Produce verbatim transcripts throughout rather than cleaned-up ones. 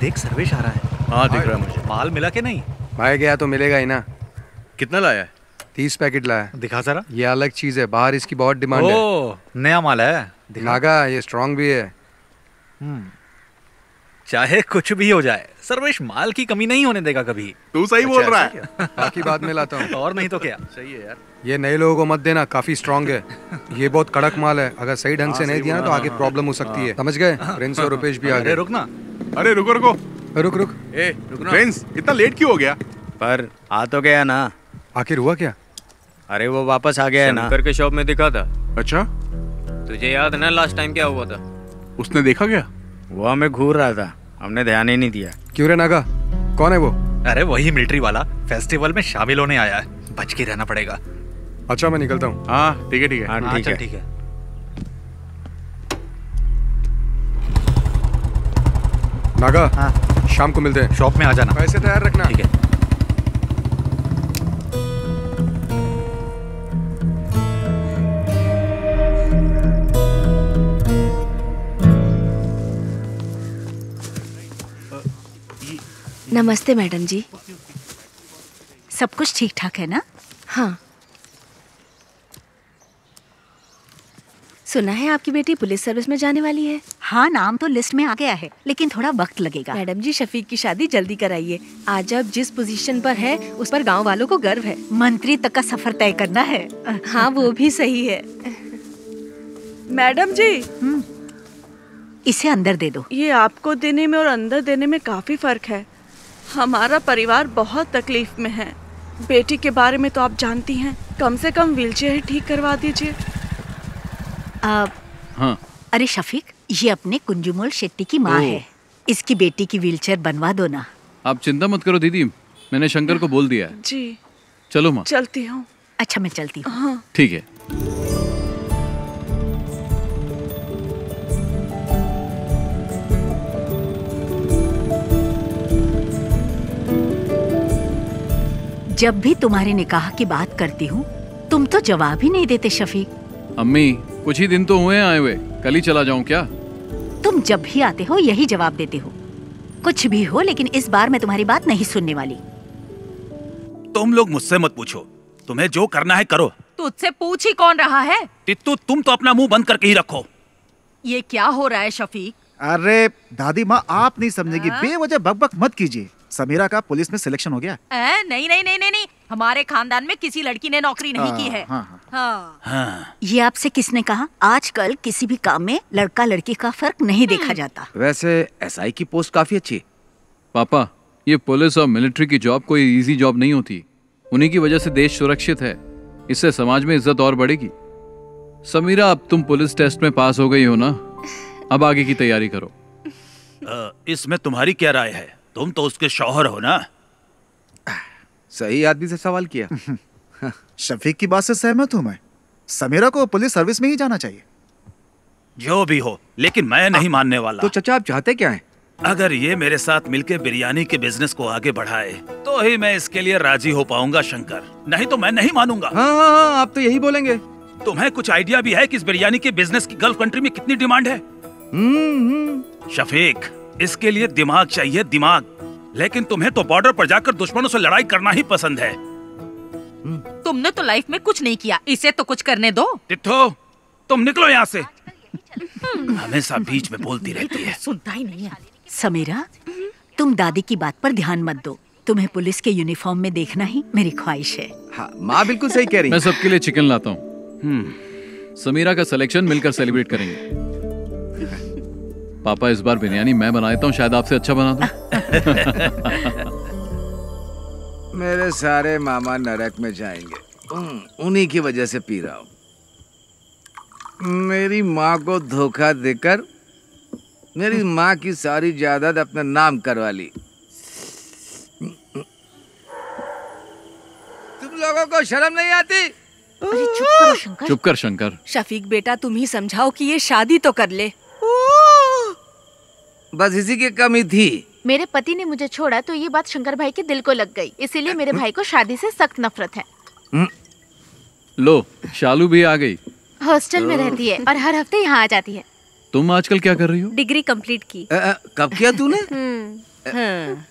देख सर्वेश आ रहा है। हाँ दिख रहा है मुझे। माल मिला के नहीं? भाई गया तो मिलेगा ही ना। कितना लाया है? तीस पैकेट लाया। दिखा जरा। ये अलग चीज है, बाहर इसकी बहुत डिमांड है। ओ, नया माल है। नागा ये स्ट्रांग भी है। चाहे कुछ भी हो जाए, सर्वेश माल की कमी नहीं होने देगा कभी। तू सही बोल रहा है। बाकी बाद में लाता हूँ। और नहीं तो क्या। सही है यार। ये नए लोगों को मत देना, काफी स्ट्रांग है। ये बहुत कड़क माल है, अगर सही ढंग से नहीं दिया ना तो आगे प्रॉब्लम हो सकती है। समझ गए? प्रिंस और रुपेश भी आ गए। रुक ना। अरे रुको रुको रुक रुक। ए रुक ना। प्रिंस इतना लेट क्यों हो गया? पर आ तो गया ना। आखिर हुआ क्या? अरे वो वापस आ गया है ना। शंकर के शॉप में दिखा था। अच्छा, तुझे याद है ना लास्ट टाइम क्या हुआ था? उसने देखा क्या? वो हमें घूर रहा था, हमने ध्यान ही नहीं दिया। क्यों रे नागा, कौन है वो? अरे वही मिलिट्री वाला, फेस्टिवल में शामिल होने आया है। बच के रहना पड़ेगा। अच्छा मैं निकलता हूँ। हाँ ठीक है ठीक है। हाँ हाँ, ठीक चल है। ठीक है। नागा हाँ। शाम को मिलते हैं। शॉप में आ जाना। पैसे तैयार रखना। ठीक है। नमस्ते मैडम जी। सब कुछ ठीक ठाक है ना? हाँ। सुना है आपकी बेटी पुलिस सर्विस में जाने वाली है। हाँ, नाम तो लिस्ट में आ गया है, लेकिन थोड़ा वक्त लगेगा। मैडम जी शफीक की शादी जल्दी कराइए। आज अब जिस पोजीशन पर है उस पर गांव वालों को गर्व है। मंत्री तक का सफर तय करना है। हाँ वो भी सही है। मैडम जी इसे अंदर दे दो। ये आपको देने में और अंदर देने में काफी फर्क है। हमारा परिवार बहुत तकलीफ में है। बेटी के बारे में तो आप जानती हैं, कम से कम व्हीलचेयर ही ठीक करवा दीजिए। हाँ। अरे शफीक, ये अपने कुंजुमोल शेट्टी की माँ है। इसकी बेटी की व्हीलचेयर बनवा दो ना। आप चिंता मत करो दीदी, मैंने शंकर को बोल दिया है। जी चलो माँ। चलती हूँ। अच्छा मैं चलती हूँ। हाँ। ठीक है। जब भी तुम्हारे निकाह की बात करती हूँ तुम तो जवाब ही नहीं देते शफीक। अम्मी कुछ ही दिन तो हुए आए हुए, कल ही चला जाऊं क्या? तुम जब भी आते हो यही जवाब देते हो। कुछ भी हो, लेकिन इस बार मैं तुम्हारी बात नहीं सुनने वाली। तुम लोग मुझसे मत पूछो, तुम्हें जो करना है करो। तुझसे पूछ ही कौन रहा है? तित्तू तुम तो अपना मुंह बंद करके ही रखो। ये क्या हो रहा है शफीक? अरे दादी माँ आप नहीं समझेगी, बेवजह बकबक मत कीजिए। समीरा का पुलिस में सिलेक्शन हो गया। ए, नहीं नहीं नहीं नहीं नहीं, हमारे खानदान में किसी लड़की ने नौकरी नहीं आ, की है। हाँ, हाँ। हाँ। ये आपसे किसने कहा? आजकल किसी भी काम में लड़का लड़की का फर्क नहीं देखा जाता। वैसे एसआई की पोस्ट काफी अच्छी है। पापा ये पुलिस और मिलिट्री की जॉब कोई इजी जॉब नहीं होती। उन्हीं की वजह से देश सुरक्षित है, इससे समाज में इज्जत और बढ़ेगी। समीरा अब तुम पुलिस टेस्ट में पास हो गई हो ना, अब आगे की तैयारी करो। आ, इसमें तुम्हारी क्या राय है? तुम तो उसके शौहर हो ना। सही आदमी से सवाल किया। शफीक की बात से सहमत हूँ मैं। समीरा को पुलिस सर्विस में ही जाना चाहिए। जो भी हो, लेकिन मैं नहीं मानने वाला। तो चचा आप चाहते क्या हैं? अगर ये मेरे साथ मिलकर बिरयानी के बिजनेस को आगे बढ़ाए तो ही मैं इसके लिए राजी हो पाऊंगा शंकर, नहीं तो मैं नहीं मानूंगा। हाँ हाँ हाँ, आप तो यही बोलेंगे। तुम्हें कुछ आइडिया भी है कि इस बिरयानी के बिजनेस की गल्फ कंट्री में कितनी डिमांड है? शफीक, इसके लिए दिमाग चाहिए, दिमाग। लेकिन तुम्हें तो बॉर्डर पर जाकर दुश्मनों से लड़ाई करना ही पसंद है। तुमने तो लाइफ में कुछ नहीं किया, इसे तो कुछ करने दो। तित्थो, तुम निकलो यहाँ से। हमेशा बीच में बोलती रहती है। सुनता ही नहीं है। समीरा, तुम दादी की बात पर ध्यान मत दो। तुम्हें पुलिस के यूनिफॉर्म में देखना ही मेरी ख्वाहिश है। हाँ, माँ बिल्कुल सही कह रही है। मैं सबके लिए चिकन लाता हूँ। समीरा का सिलेक्शन मिलकर सेलिब्रेट करेंगे। पापा इस बार बिरयानी मैं बना देता हूँ, शायद आपसे अच्छा बना दूं। मेरे सारे मामा नरक में जाएंगे, उन्हीं की वजह से पी रहा हूँ। मेरी माँ को धोखा देकर मेरी माँ की सारी जायदाद अपने नाम करवा ली। तुम लोगों को शर्म नहीं आती? अरे चुप करो शंकर। चुप कर शंकर। शफीक बेटा तुम ही समझाओ कि ये शादी तो कर ले। बस इसी की कमी थी। मेरे पति ने मुझे छोड़ा तो ये बात शंकर भाई के दिल को लग गई, इसीलिए मेरे भाई को शादी से सख्त नफरत है। लो शालू भी आ गई। हॉस्टल में रहती है और हर हफ्ते यहाँ आ जाती है। तुम आजकल क्या कर रही हो? डिग्री कंप्लीट की। आ, आ, कब किया तूने? हाँ।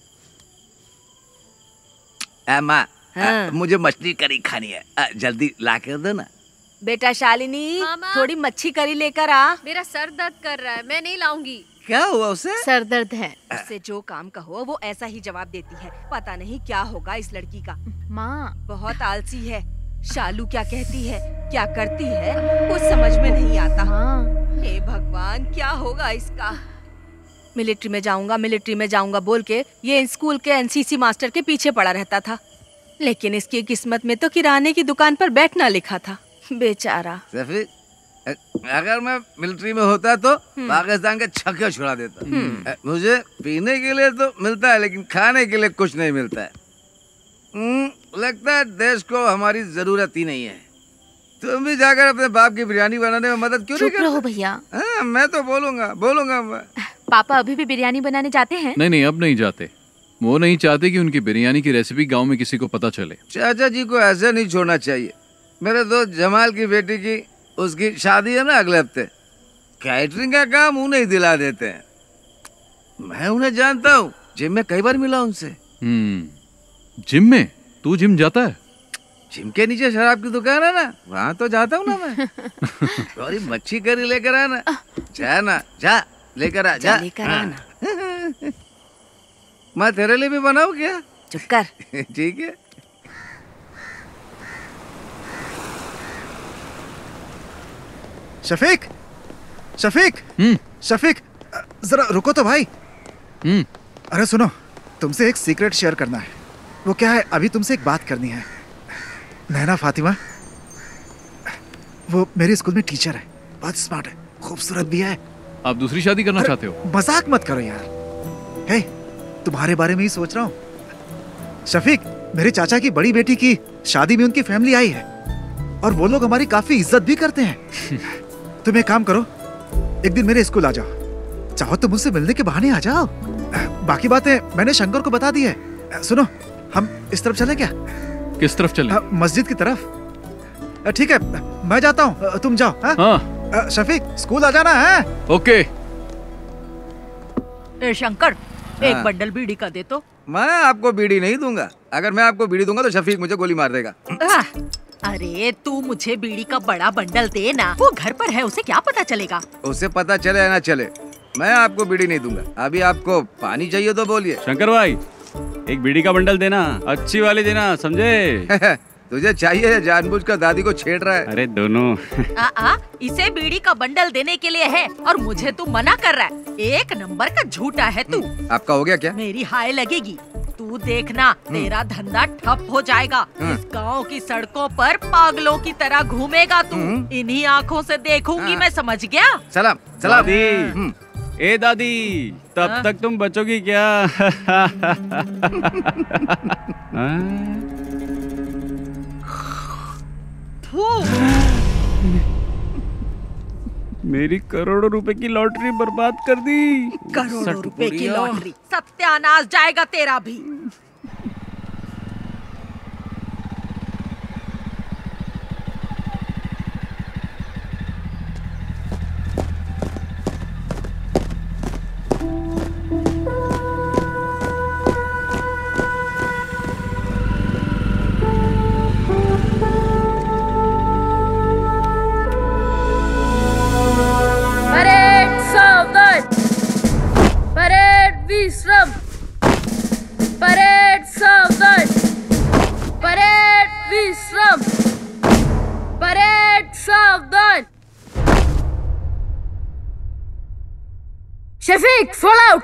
आ, माँ हाँ। आ, मुझे मछली करी खानी है, आ, जल्दी ला कर दो ना। बेटा शालिनी, थोड़ी मच्छी करी लेकर आ। मेरा सर दर्द कर रहा है, मैं नहीं लाऊंगी। क्या हुआ उसे? सर दर्द है। उससे जो काम कहो वो ऐसा ही जवाब देती है। पता नहीं क्या होगा इस लड़की का। माँ बहुत आलसी है। शालू क्या कहती है, क्या करती है, कुछ समझ में नहीं आता। हे भगवान, क्या होगा इसका। मिलिट्री में जाऊंगा मिलिट्री में जाऊंगा बोल के ये स्कूल के एनसीसी मास्टर के पीछे पड़ा रहता था, लेकिन इसकी किस्मत में तो किराने की दुकान पर बैठना लिखा था। बेचारा। सफी, अगर मैं मिलिट्री में होता तो पाकिस्तान के छक्के छुड़ा देता। मुझे पीने के लिए तो मिलता है, लेकिन खाने के लिए कुछ नहीं मिलता है। लगता है देश को हमारी जरूरत ही नहीं है। तुम भी जाकर अपने बाप की बिरयानी बनाने में मदद क्यों नहीं करते? चुप रहो भैया। हाँ, मैं तो बोलूंगा बोलूंगा मैं। पापा अभी भी बिरयानी बनाने जाते हैं? नहीं नहीं, अब नहीं जाते। वो नहीं चाहते कि उनकी बिरयानी की रेसिपी गांव में किसी को पता चले। चाचा जी को ऐसे नहीं छोड़ना चाहिए। मेरे दोस्त जमाल की बेटी की उसकी शादी है ना अगले हफ्ते। कैटरिंग का काम उन्हें ही दिला देते हैं। मैं उन्हें जानता हूँ, जिम में कई बार मिला उनसे। हम्म, जिम में? तू जिम जाता है? जिम के नीचे शराब की दुकान है ना, वहाँ तो जाता हूँ ना मैं। थोड़ी मच्छी करी लेकर आना। जा ना, जा लेकर आ, जा लेकर आना। मैं तेरे लिए भी बनाऊँ क्या? चुप कर। ठीक है। शफीक, शफीक, शफीक, जरा रुको तो भाई। अरे सुनो, तुमसे एक सीक्रेट शेयर करना है। वो क्या है, अभी तुमसे एक बात करनी है। नैना फातिमा, वो मेरे स्कूल में टीचर है, बहुत स्मार्ट है, खूबसूरत भी है। आप दूसरी शादी करना चाहते हो? मजाक मत करो यार। हे, तुम्हारे बारे में ही सोच रहा हूँ। शफीक, मेरे चाचा की बड़ी बेटी की शादी में उनकी फैमिली आई है और वो लोग हमारी काफी इज्जत भी करते हैं। तुम एक काम करो, एक दिन मेरे स्कूल आ जाओ। चाहो तो मुझसे मिलने के बहाने आ जाओ। बाकी बातें मैंने शंकर को बता दी है। सुनो, हम इस तरफ चलें क्या? किस तरफ चलें? मस्जिद की तरफ। ठीक है, मैं जाता हूँ, तुम जाओ। हाँ? हाँ। शफीक, स्कूल आ जाना है। ओके। ए शंकर, एक बंडल बीड़ी का दे तो। मैं आपको बीड़ी नहीं दूंगा। अगर मैं आपको बीड़ी दूंगा तो शफीक मुझे गोली मार देगा। अरे तू मुझे बीड़ी का बड़ा बंडल दे ना। वो घर पर है, उसे क्या पता चलेगा? उसे पता चले या ना चले, मैं आपको बीड़ी नहीं दूंगा। अभी आपको पानी चाहिए तो बोलिए। शंकर भाई, एक बीड़ी का बंडल देना, अच्छी वाली देना, समझे? तुझे चाहिए या जानबूझकर दादी को छेड़ रहा है? अरे दोनों। आ, आ, इसे बीड़ी का बंडल देने के लिए है और मुझे तू मना कर रहा है। एक नंबर का झूठा है तू। आपका हो गया क्या? मेरी हाय लगेगी। तू देखना, तेरा धंधा ठप हो जाएगा। इस गांव की सड़कों पर पागलों की तरह घूमेगा तू। इन्हीं आँखों से देखूंगी मैं, समझ गया? सलाम सलाम। ए दादी, तब हाँ? तक तुम बचोगी क्या? मेरी करोड़ों रुपए की लॉटरी बर्बाद कर दी। करोड़ों रुपए की लॉटरी, सत्यानाश जाएगा तेरा भी। विश्राम, परेड सावधान, परेड विश्राम, परेड सावधान। Shafiq, fall out.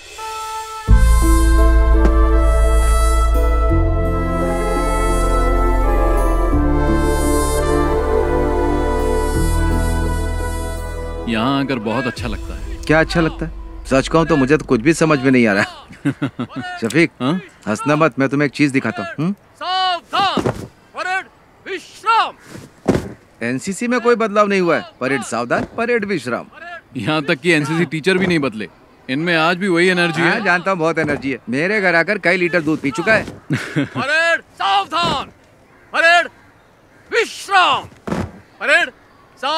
यहाँ आकर बहुत अच्छा लगता है। क्या अच्छा लगता है? सच कहूँ तो मुझे तो कुछ भी समझ में नहीं आ रहा। शफीक, हंसना मत, मैं तुम्हें एक चीज दिखाता हूँ। सावधान, परेड विश्राम। एनसीसी में कोई बदलाव नहीं हुआ है। परेड सावधान, परेड विश्राम। यहाँ तक कि एनसीसी टीचर भी नहीं बदले, इनमें आज भी वही एनर्जी है। जानता हूँ, बहुत एनर्जी है। मेरे घर आकर कई लीटर दूध पी चुका है। परेड सावधान, परेड विश्राम, परेड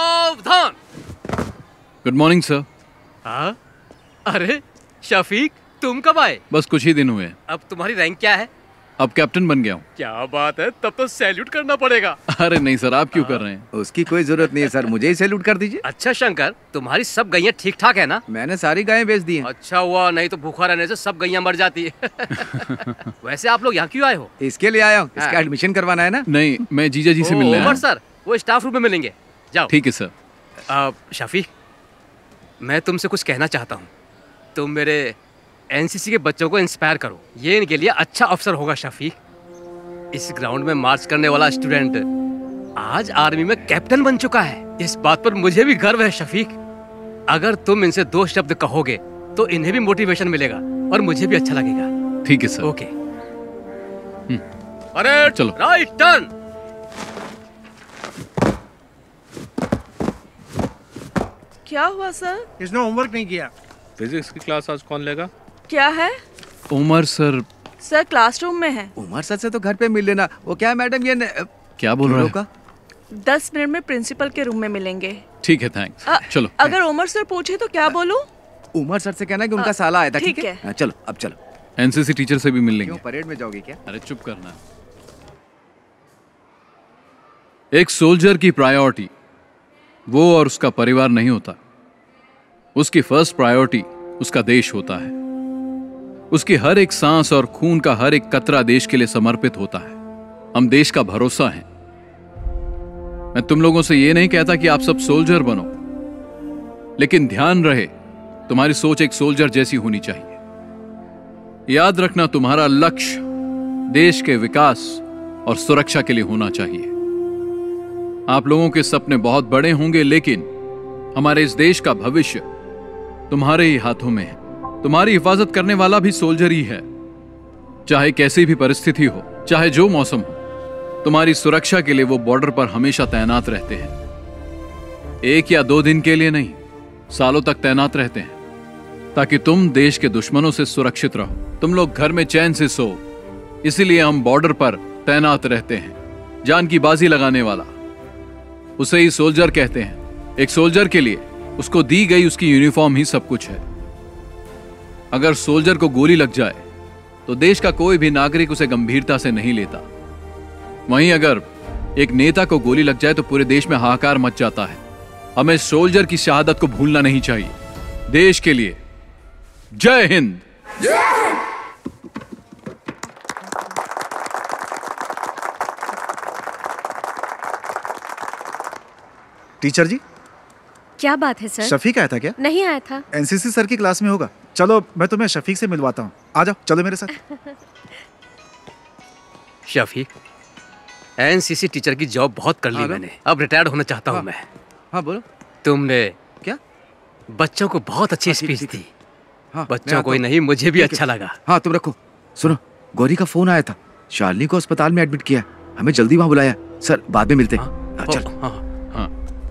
सावधान। Good morning sir. हाँ? अरे शफीक, तुम कब आए? बस कुछ ही दिन हुए। अब तुम्हारी रैंक क्या है? अब कैप्टन बन गया हूँ। क्या बात है, तब तो सैल्यूट करना पड़ेगा। अरे नहीं सर, आप क्यों कर रहे हैं? उसकी कोई जरूरत नहीं है सर, मुझे ही सैल्यूट कर दीजिए। अच्छा शंकर, तुम्हारी सब गैया ठीक ठाक है ना? मैंने सारी गायें बेच दी हैं। अच्छा हुआ, नहीं तो भूखा रहने से सब गैया मर जाती है। वैसे आप लोग यहाँ क्यों आए हो? इसके लिए आया हूँ, इसका एडमिशन करवाना है ना। नहीं, मैं जीजा जी से मिलने आया हूँ। सर, वो स्टाफ रूम में मिलेंगे, जाओ। ठीक है सर। शफीक, मैं तुमसे कुछ कहना चाहता हूँ। तुम मेरे एनसीसी के बच्चों को इंस्पायर करो, ये इनके लिए अच्छा अवसर होगा। शफीक, इस ग्राउंड में मार्च करने वाला स्टूडेंट आज आर्मी में कैप्टन बन चुका है। इस बात पर मुझे भी गर्व है। शफीक, अगर तुम इनसे दो शब्द कहोगे तो इन्हें भी मोटिवेशन मिलेगा और मुझे भी अच्छा लगेगा। ठीक है सर। ओके। अरे चलो, राइट टर्न। क्या हुआ सर? इसने होमवर्क नहीं किया। फिजिक्स की क्लास आज कौन लेगा? क्या है? उमर सर। सर क्लासरूम में है। उमर सर से तो घर पे मिल लेना। वो क्या मैडम, ये न... क्या बोल रहे हो? दस मिनट में प्रिंसिपल के रूम में मिलेंगे। ठीक है, थैंक्स। चलो। अगर उमर सर पूछे तो क्या बोलूं? उमर सर से कहना कि उनका साला आया था। ठीक है, है? चलो अब चलो। एनसीसी टीचर से भी मिल लेंगे। क्यों, परेड में जाओगी क्या? अरे चुप करना। एक सोल्जर की प्रायोरिटी वो और उसका परिवार नहीं होता। उसकी फर्स्ट प्रायोरिटी उसका देश होता है। उसकी हर एक सांस और खून का हर एक कतरा देश के लिए समर्पित होता है। हम देश का भरोसा हैं। मैं तुम लोगों से यह नहीं कहता कि आप सब सोल्जर बनो, लेकिन ध्यान रहे तुम्हारी सोच एक सोल्जर जैसी होनी चाहिए। याद रखना, तुम्हारा लक्ष्य देश के विकास और सुरक्षा के लिए होना चाहिए। आप लोगों के सपने बहुत बड़े होंगे, लेकिन हमारे इस देश का भविष्य तुम्हारे ही हाथों में है। तुम्हारी हिफाजत करने वाला भी सोल्जर ही है। चाहे कैसी भी परिस्थिति हो, चाहे जो मौसम हो, तुम्हारी सुरक्षा के लिए वो बॉर्डर पर हमेशा तैनात रहते हैं। एक या दो दिन के लिए नहीं, सालों तक तैनात रहते हैं, ताकि तुम देश के दुश्मनों से सुरक्षित रहो, तुम लोग घर में चैन से सो। इसीलिए हम बॉर्डर पर तैनात रहते हैं। जान की बाजी लगाने वाला, उसे ही सोल्जर कहते हैं। एक सोल्जर के लिए उसको दी गई उसकी यूनिफॉर्म ही सब कुछ है। अगर सोल्जर को गोली लग जाए तो देश का कोई भी नागरिक उसे गंभीरता से नहीं लेता। वहीं अगर एक नेता को गोली लग जाए तो पूरे देश में हाहाकार मच जाता है। हमें सोल्जर की शहादत को भूलना नहीं चाहिए। देश के लिए जय हिंद। टीचर जी, क्या बात है सर? शफीक आया था क्या? नहीं आया था। एनसीसी सर की क्लास में होगा। चलो मैं तुम्हें शफीक से मिलवाता हूँ। आ जाओ, चलो मेरे साथ। शफीक, एनसीसी टीचर की जॉब बहुत कर ली मैंने, अब रिटायर्ड होना चाहता हूँ मैं। हाँ बोलो। तुमने क्या बच्चों को बहुत अच्छी स्पीच दी। हाँ, बच्चों को ही नहीं, मुझे भी अच्छा लगा। हाँ तुम रखो। सुनो, गौरी का फोन आया था। शालिनी को अस्पताल में एडमिट किया, हमें जल्दी वहां बुलाया। सर बाद में मिलते हैं। चल। हाँ, हाँ।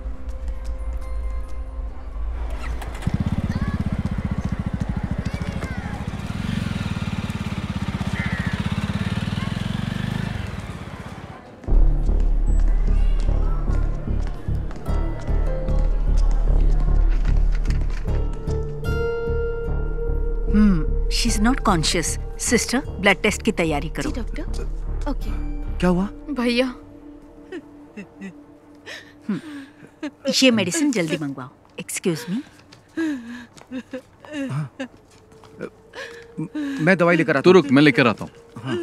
Hmm, she is not conscious. Sister, blood test की तैयारी करो। जी डॉक्टर। ओके। क्या हुआ? भैया, ये मेडिसिन जल्दी मंगवाओ। Excuse me. मैं दवाई लेकर आता हूँ। तू रुक, मैं लेकर आता हूँ। हाँ।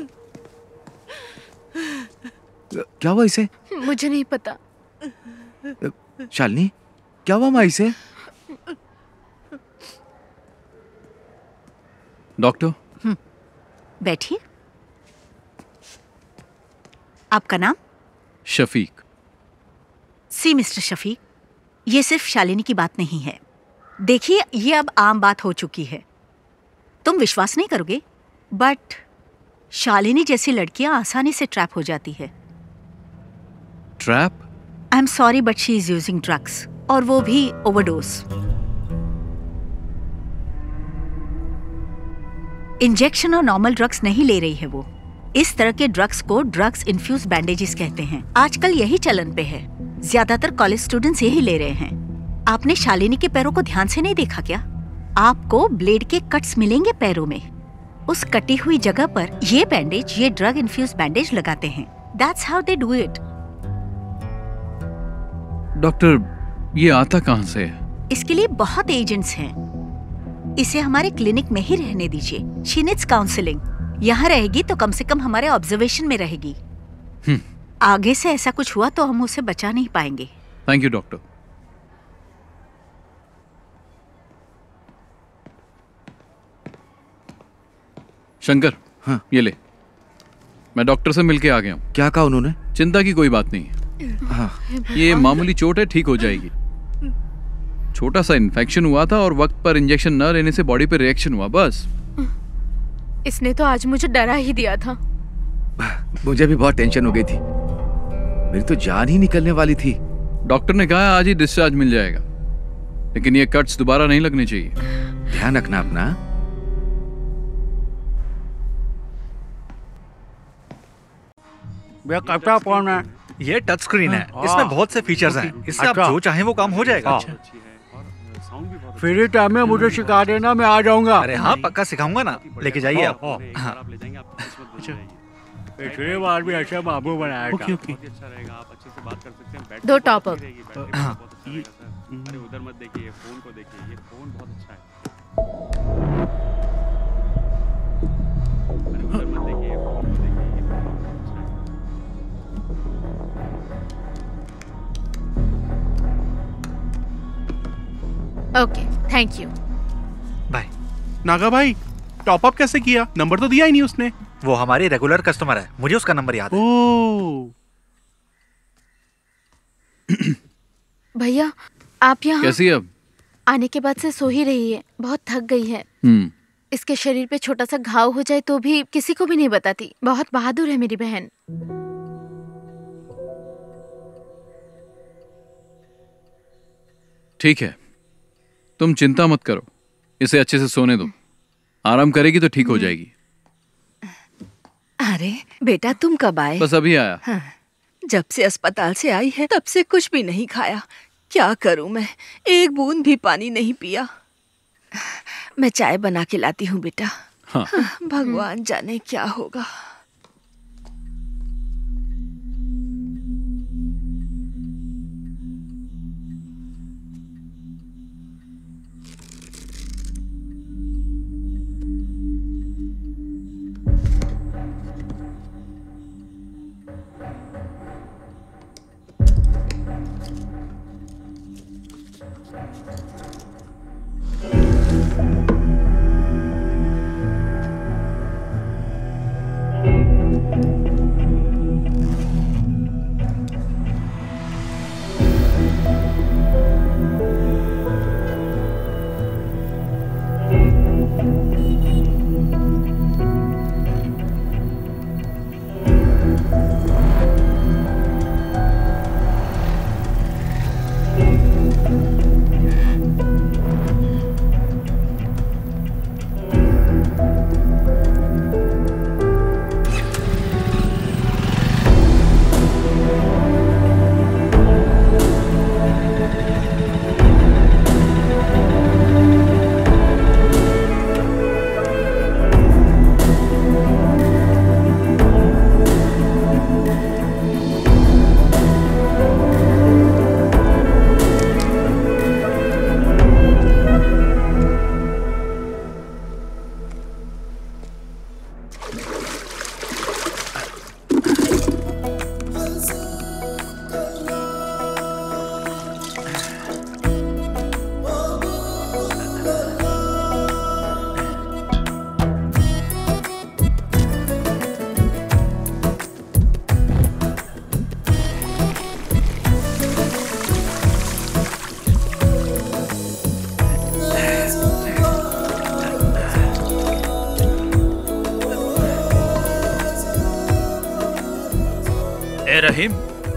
क्या हुआ इसे? मुझे नहीं पता। शालिनी, क्या हुआ माँ इसे? डॉक्टर। बैठिए। आपका नाम? शफीक। सी मिस्टर शफीक, ये सिर्फ शालिनी की बात नहीं है। देखिए, ये अब आम बात हो चुकी है। तुम विश्वास नहीं करोगे, बट शालिनी जैसी लड़कियां आसानी से ट्रैप हो जाती है। Trap? I am sorry but she is using drugs, और वो भी ओवरडोज। इंजेक्शन और नॉर्मल ड्रग्स नहीं ले रही है वो। इस तरह के ड्रग्स को ड्रग्स इन्फ्यूज बैंडेजेस कहते हैं। आजकल यही चलन पे है। ज्यादातर कॉलेज स्टूडेंट्स यही ले रहे हैं। आपने शालिनी के पैरों को ध्यान से नहीं देखा क्या? आपको ब्लेड के कट्स मिलेंगे पैरों में। उस कटी हुई जगह पर ये बैंडेज, ये ड्रग इन्फ्यूज बैंडेज लगाते हैं। That's how they do it. Doctor, ये आता कहाँ से है? इसके लिए बहुत एजेंट्स हैं। इसे हमारे क्लिनिक में ही रहने दीजिए। She needs counselling. यहाँ रहेगी तो कम से कम हमारे ऑब्जर्वेशन में रहेगी। आगे से ऐसा कुछ हुआ तो हम उसे बचा नहीं पाएंगे। Thank you doctor. शंकर, हाँ। ये ले, मैं डॉक्टर से मिलके आ गया हूँ। क्या कहा उन्होंने? चिंता की कोई बात नहीं है। हाँ। ये मामूली चोट है, ठीक हो जाएगी। छोटा सा इन्फेक्शन हुआ था और वक्त पर इंजेक्शन न लेने से बॉडी पे रिएक्शन हुआ, बस। इसने तो आज मुझे डरा ही दिया था। मुझे भी बहुत टेंशन हो गई थी, मेरी तो जान ही निकलने वाली थी। डॉक्टर ने कहा आज ही डिस्चार्ज मिल जाएगा, लेकिन ये कट्स दोबारा नहीं लगने चाहिए। ध्यान रखना अपना। भैया कैमरा कौन है? ये टच स्क्रीन है, इसमें बहुत से फीचर्स हैं, इससे आप जो चाहें वो काम हो जाएगा। फ्री टाइम में मुझे सिखा देना, मैं आ जाऊंगा। अरे हाँ, पक्का सिखाऊंगा ना, लेके जाइए आप। पिछले बार भी ऐसा बाबू बनाया था। दो टॉप अप। अरे उधर मत देखिए, फोन को देखिए, ये फोन बहुत अच्छा है। अरे उधर मत देखिए, फोन को देखिए, ये फोन बहुत अच्छा है। Okay, thank you. Bye. Naga भाई, टॉप अप कैसे किया? नंबर तो दिया ही नहीं उसने। वो हमारी रेगुलर कस्टमर है, मुझे उसका नंबर याद है। ओह। भैया, आप यहाँ कैसी अब? आने के बाद से सो ही रही है, बहुत थक गई है। हम्म। इसके शरीर पे छोटा सा घाव हो जाए तो भी किसी को भी नहीं बताती। बहुत बहादुर है मेरी बहन। ठीक है, तुम चिंता मत करो, इसे अच्छे से सोने दो। आराम करेगी तो ठीक हो जाएगी। अरे बेटा, तुम कब आए? बस अभी आया। हाँ, जब से अस्पताल से आई है तब से कुछ भी नहीं खाया। क्या करूं मैं, एक बूंद भी पानी नहीं पिया। मैं चाय बना के लाती हूँ बेटा। हाँ। भगवान जाने क्या होगा। रहीम,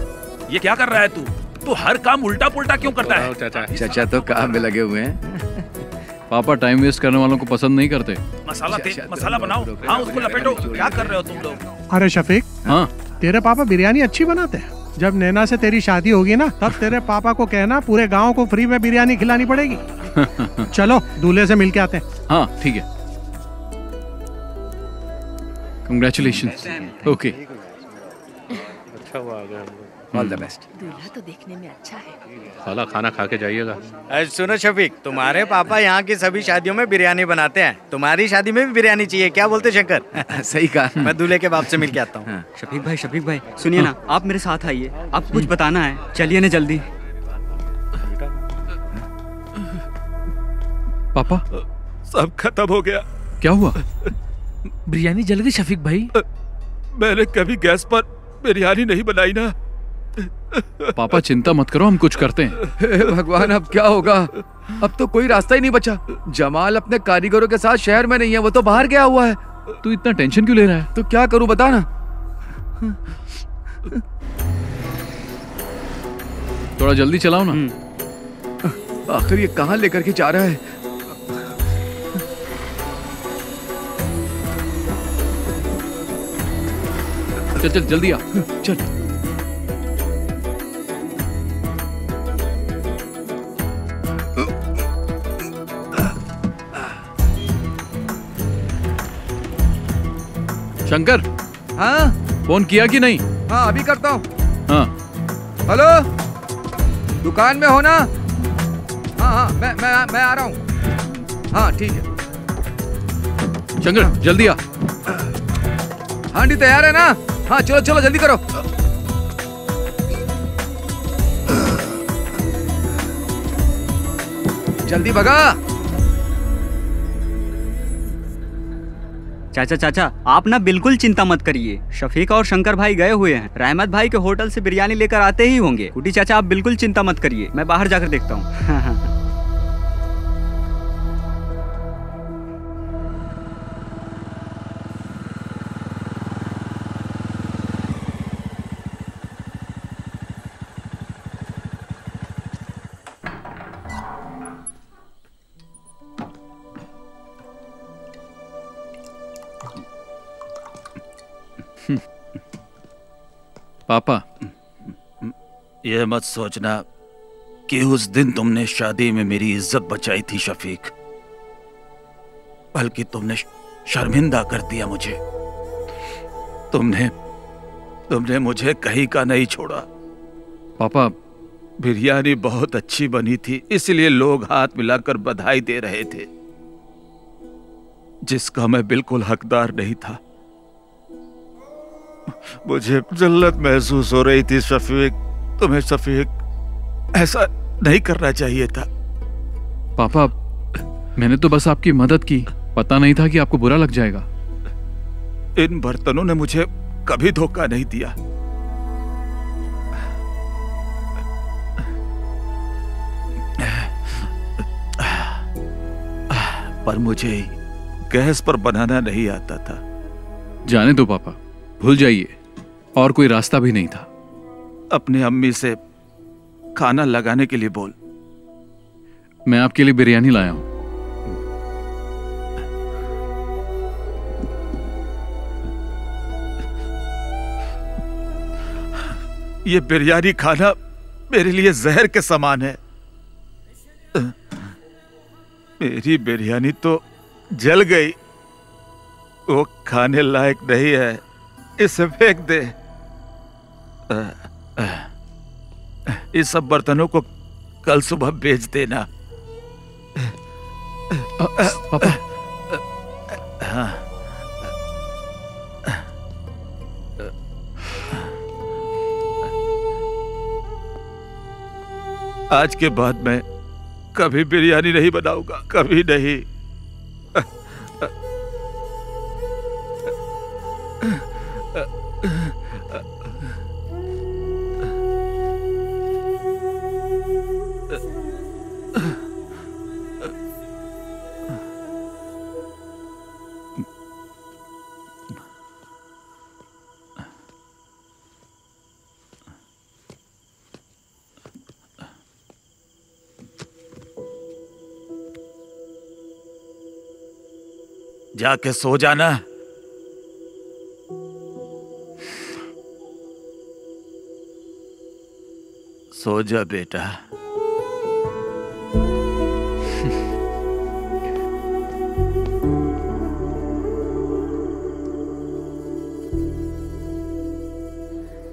ये क्या कर रहा है तू? तू हर काम उल्टा पुल्टा क्यों करता है? चाचा चाचा तो काम में लगे हुए हैं। पापा टाइम वेस्ट करने वालों को पसंद नहीं करते। मसाला ते, मसाला बनाओ। हाँ, उसको लपेटो। क्या कर रहे हो तुम लोग? अरे शफीक, हाँ, तेरे पापा बिरयानी अच्छी बनाते हैं। जब नैना से तेरी शादी होगी ना, तब तेरे पापा को कहना पूरे गांव को फ्री में बिरयानी खिलानी पड़ेगी। चलो दूल्हे से मिल के आते हैं। हाँ ठीक है। कंग्रेचुलेशन। ओके, अच्छा हुआ आ गया। All the best. दूल्हा तो देखने में अच्छा है। खाला खाना खा के जाइएगा। अरे सुनो शफीक, तुम्हारे पापा यहाँ की सभी शादियों में बिरयानी बनाते हैं, तुम्हारी शादी में भी बिरयानी चाहिए, क्या बोलते शंकर? सही कहा। मैं दूल्हे के बाप से मिल के आता हूँ। शफीक भाई, शफीक भाई सुनिए ना, आप मेरे साथ आइए, आपको कुछ बताना है, चलिए ना जल्दी। पापा, सब खत्म हो गया। क्या हुआ? बिरयानी जल गई शफीक भाई। मैंने कभी गैस पर बिरयानी नहीं बनाई ना। पापा चिंता मत करो, हम कुछ करते हैं। हे भगवान, अब क्या होगा? अब तो कोई रास्ता ही नहीं बचा। जमाल अपने कारीगरों के साथ शहर में नहीं है, वो तो बाहर गया हुआ है। तू इतना टेंशन क्यों ले रहा है? तो क्या करूं बता ना। थोड़ा जल्दी चलाओ ना। आखिर ये कहाँ लेकर के जा रहा है? चल चल जल्दी आ, चल। शंकर, हाँ फोन किया कि नहीं? हाँ अभी करता हूँ। हाँ हेलो, दुकान में हो ना? हाँ हाँ मैं मैं मैं आ रहा हूँ। हाँ ठीक है। शंकर जल्दी आ। हांडी तैयार है ना? हाँ चलो चलो जल्दी करो। जल्दी भगा। चाचा चाचा, आप ना बिल्कुल चिंता मत करिए, शफीक और शंकर भाई गए हुए हैं, रहमत भाई के होटल से बिरयानी लेकर आते ही होंगे। कुटी चाचा आप बिल्कुल चिंता मत करिए, मैं बाहर जाकर देखता हूँ। पापा, यह मत सोचना कि उस दिन तुमने शादी में मेरी इज्जत बचाई थी शफीक, बल्कि तुमने शर्मिंदा कर दिया मुझे। तुमने तुमने मुझे कहीं का नहीं छोड़ा। पापा, बिरयानी बहुत अच्छी बनी थी, इसलिए लोग हाथ मिलाकर बधाई दे रहे थे, जिसका मैं बिल्कुल हकदार नहीं था। मुझे जल्लत महसूस हो रही थी शफीक। तुम्हें शफीक ऐसा नहीं करना चाहिए था। पापा, मैंने तो बस आपकी मदद की, पता नहीं था कि आपको बुरा लग जाएगा। इन बर्तनों ने मुझे कभी धोखा नहीं दिया। पर मुझे गैस पर बनाना नहीं आता था। जाने दो पापा, भूल जाइए, और कोई रास्ता भी नहीं था। अपने अम्मी से खाना लगाने के लिए बोल। मैं आपके लिए बिरयानी लाया हूं। ये बिरयानी खाना मेरे लिए जहर के समान है। मेरी बिरयानी तो जल गई, वो खाने लायक नहीं है, इसे फेंक दे। इस सब बर्तनों को कल सुबह बेच देना। पापा। हाँ। आज के बाद मैं कभी बिरयानी नहीं बनाऊंगा, कभी नहीं। जाके सो जाना। सो जा बेटा।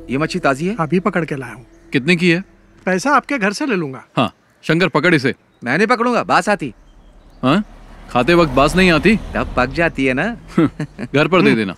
ये मच्छी ताजी है? अभी पकड़ के लाया हूँ। कितने की है? पैसा आपके घर से ले लूंगा। हाँ शंकर पकड़ इसे। मैं नहीं पकड़ूंगा, बास आती। हाँ खाते वक्त बास नहीं आती? तब पक जाती है ना। घर पर दे देना।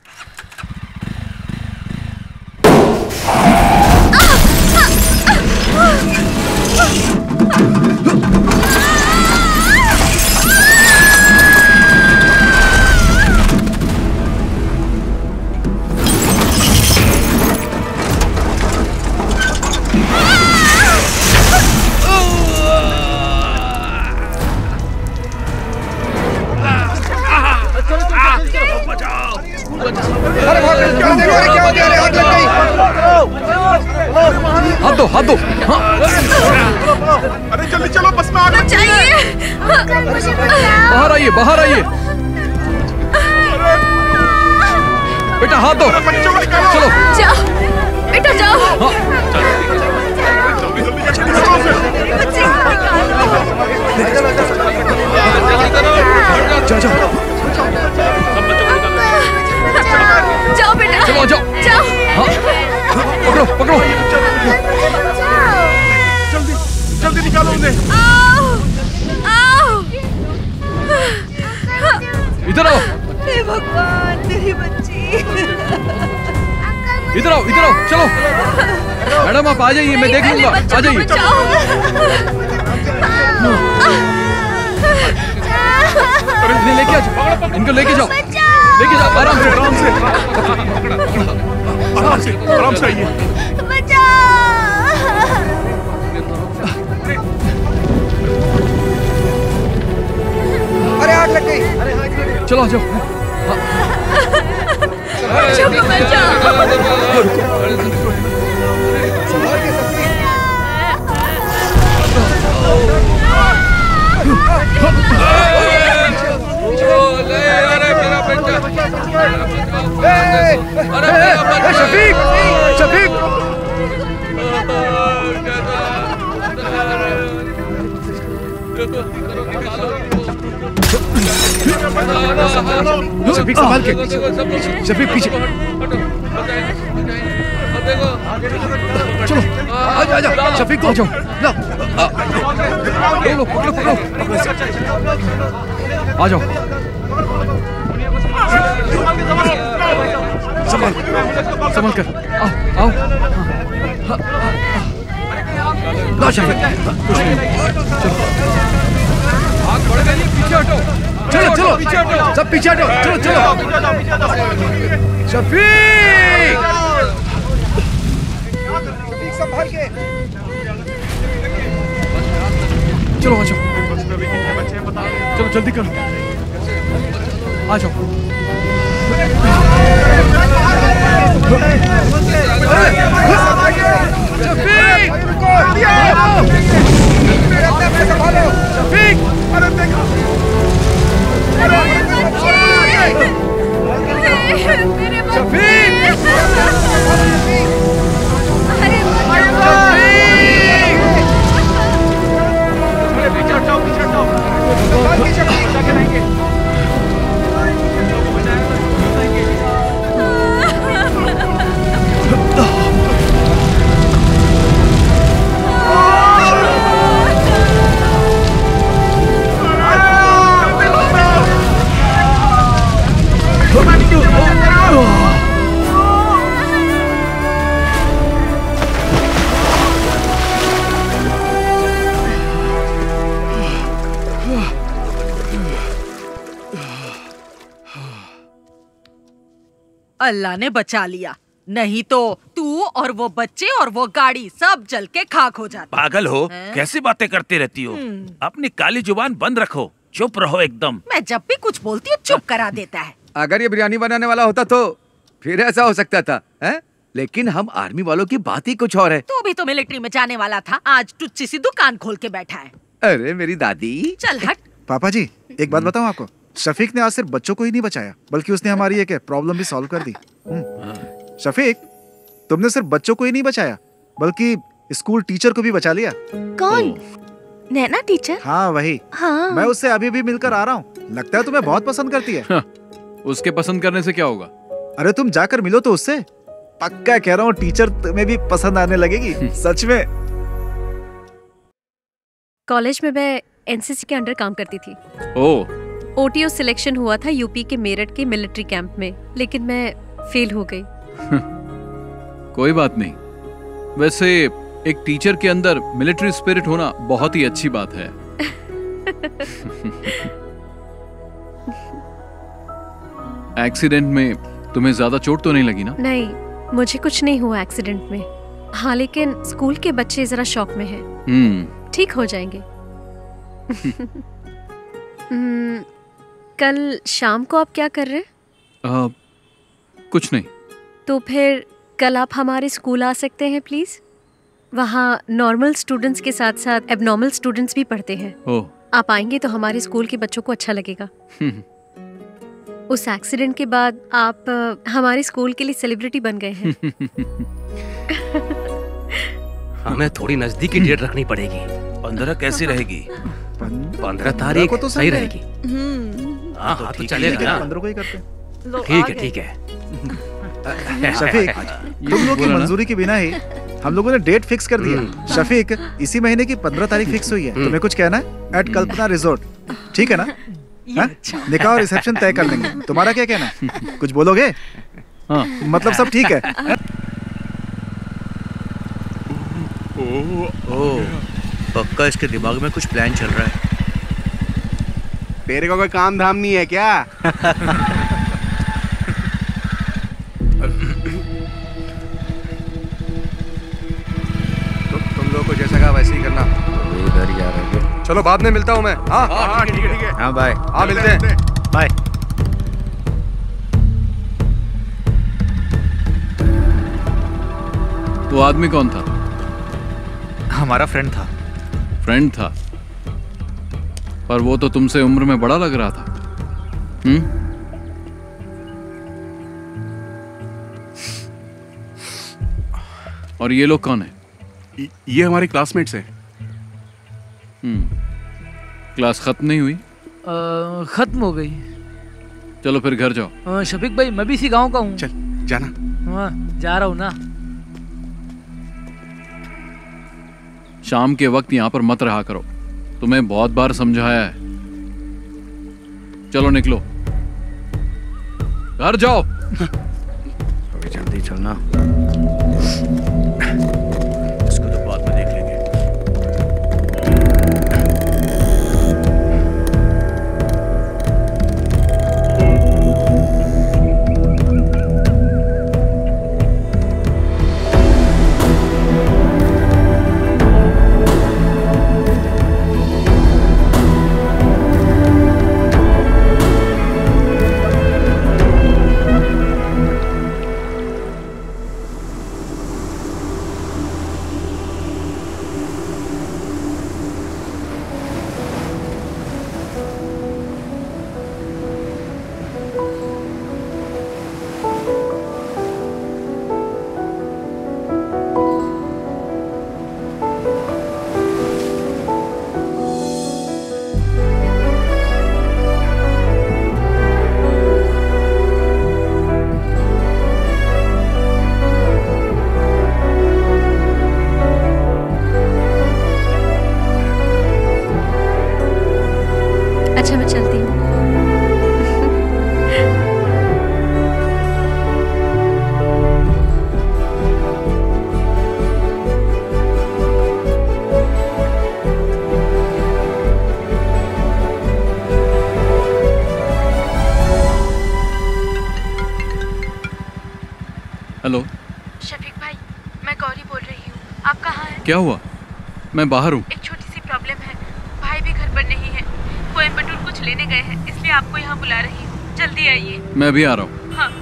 हाथ दो, हाथ दो। हाँ। अरे जल्दी चलो, बस में आग लग गई है। बाहर आइए, बाहर आइए। बेटा हाथ दो। चलो जाओ बेटा जाओ। हाँ। जाओ जाओ जाओ बेटा। चलो जाओ जाओ। हाँ। पकड़ो पकड़ो। जल्दी जल्दी निकालो उन्हें। आओ आओ। इधर आओ। हे भगवान मेरी बच्ची। इधर आओ, इधर आओ। चलो मैडम आप आ जाइए, मैं देख लूंगा। आ जाइए। इन्हें लेके आ जाओ, इनको लेके जाओ, लेके जाओ आराम से, आराम से, आराम से, आराम से आइए। अरे आग लग गई। चलो आ जाओ। शफीक, शफीक। शफीक संभाल के। शफीक पीछे। चलो आजा आजा। शफीक को आ जाओ। लो पकड़ो पकड़ो। आ जाओ। संभाल संभाल कर। आओ आओ। लो शफीक कुछ नहीं। चलो आग बढ़ गई, पीछे हटो। चलो चलो पीछे हटो, सब पीछे हटो। चलो चलो। शफीक संभाल के। चलो आ जाओ। चलो जल्दी करो। आ जाओ। शफीक शफीक अरे देखो। अल्लाह ने बचा लिया, नहीं तो तू और वो बच्चे और वो गाड़ी सब जल के खाक हो जाते। पागल हो, है? कैसी बातें करती रहती हो? अपनी काली जुबान बंद रखो, चुप रहो एकदम। मैं जब भी कुछ बोलती हूँ चुप करा देता है। अगर ये बिरयानी बनाने वाला होता तो फिर ऐसा हो सकता था, है? लेकिन हम आर्मी वालों की बात ही कुछ और है। तू भी तो मिलिट्री में जाने वाला था, आज टुच्ची सी दुकान खोल के बैठा है। अरे मेरी दादी। चल हट। पापा जी एक बात बताऊं आपको, शफीक ने आज सिर्फ बच्चों को ही नहीं बचाया बल्कि उसने हमारी एक प्रॉब्लम भी सॉल्व कर दी। शफीक तुमने सिर्फ बच्चों को ही नहीं बचाया बल्कि स्कूल टीचर को भी बचा लिया। कौन? नैना टीचर? हाँ वही। हाँ। मैं उससे अभी भी मिलकर आ रहा हूँ, लगता है तुम्हें बहुत पसंद करती है। हाँ, उसके पसंद करने से क्या होगा? अरे तुम जाकर मिलो तो उससे, पक्का कह रहा हूँ टीचर तुम्हें भी पसंद आने लगेगी, सच में। कॉलेज में मैं एनसीसी के अंडर काम करती थी। ओह। ओटीओ सिलेक्शन हुआ था यूपी के मेरठ के मिलिट्री कैंप में, लेकिन मैं फेल हो गई। कोई बात नहीं। वैसे एक टीचर के अंदर मिलिट्री स्पिरिट होना बहुत ही अच्छी बात है। एक्सीडेंट में तुम्हें ज्यादा चोट तो नहीं लगी ना? नहीं, मुझे कुछ नहीं हुआ एक्सीडेंट में। हाँ, लेकिन स्कूल के बच्चे जरा शॉक में हैं। हम्म। ठीक हो जाएंगे। हम्म, कल शाम को आप क्या कर रहे हैं? आ, कुछ नहीं। तो फिर कल आप हमारे स्कूल आ सकते हैं प्लीज? वहाँ नॉर्मल स्टूडेंट्स के साथ साथ एबनॉर्मल स्टूडेंट्स भी पढ़ते हैं। ओह। आप आएंगे तो हमारे स्कूल के बच्चों को अच्छा लगेगा। उस एक्सीडेंट के बाद आप आ, हमारे स्कूल के लिए सेलिब्रिटी बन गए हैं। हमें थोड़ी नजदीकी डेट रखनी पड़ेगी। पंद्रह कैसी रहेगी? पंद्रह तारीख तो सही रहेगी। हाँ हाँ, तो ठीक चलेगा ना। पंद्रह को ही करते हैं। ठीक है, ठीक है। शफीक, तुम लोग की मंजूरी के बिना ही हम लोगों ने डेट फिक्स कर दिया। शफीक, इसी महीने की पंद्रह तारीख फिक्स हुई है। तुम्हें कुछ कहना है? एट कल्पना रिजॉर्ट, ठीक है ना? हाँ? निकाह और रिसेप्शन तय कर लेंगे। तुम्हारा क्या कहना है? कुछ बोलोगे? हाँ। मतलब सब ठीक है? ओह, पक्का इसके दिमाग में कुछ प्लान चल रहा है। तेरे को कोई काम धाम नहीं है क्या? तो, तुम लोग को जैसा कहा वैसे ही करना। इधर ही आ रहे हैं। चलो बाद में मिलता हूँ मैं। हाँ हाँ ठीक है ठीक है। हाँ बाय। हाँ मिलते हैं। बाय। वो आदमी कौन था? हमारा फ्रेंड था। फ्रेंड था? पर वो तो तुमसे उम्र में बड़ा लग रहा था। हम्म? और ये लोग कौन है? ये हमारे क्लासमेट्स हैं। हम्म। क्लास खत्म नहीं हुई? आ, खत्म हो गई। चलो फिर घर जाओ। आ, शफीक भाई, मैं भी इसी गांव का हूँ। चल जाना। हाँ, जा रहा हूँ ना। शाम के वक्त यहाँ पर मत रहा करो, तुम्हें बहुत बार समझाया है। चलो निकलो, घर जाओ। अभी जल्दी चलना। इसको तो बाद में देख लेंगे। अच्छा, मैं चलती हूँ। हेलो। शफीक भाई, मैं गौरी बोल रही हूँ। आप कहाँ हैं? क्या हुआ? मैं बाहर हूँ। एक छोटी सी प्रॉब्लम है। भाई भी घर पर नहीं है, कोयम्बटूर कुछ लेने गए हैं, इसलिए आपको यहाँ बुला रही हूँ। जल्दी आइए। मैं भी आ रहा हूँ। हाँ।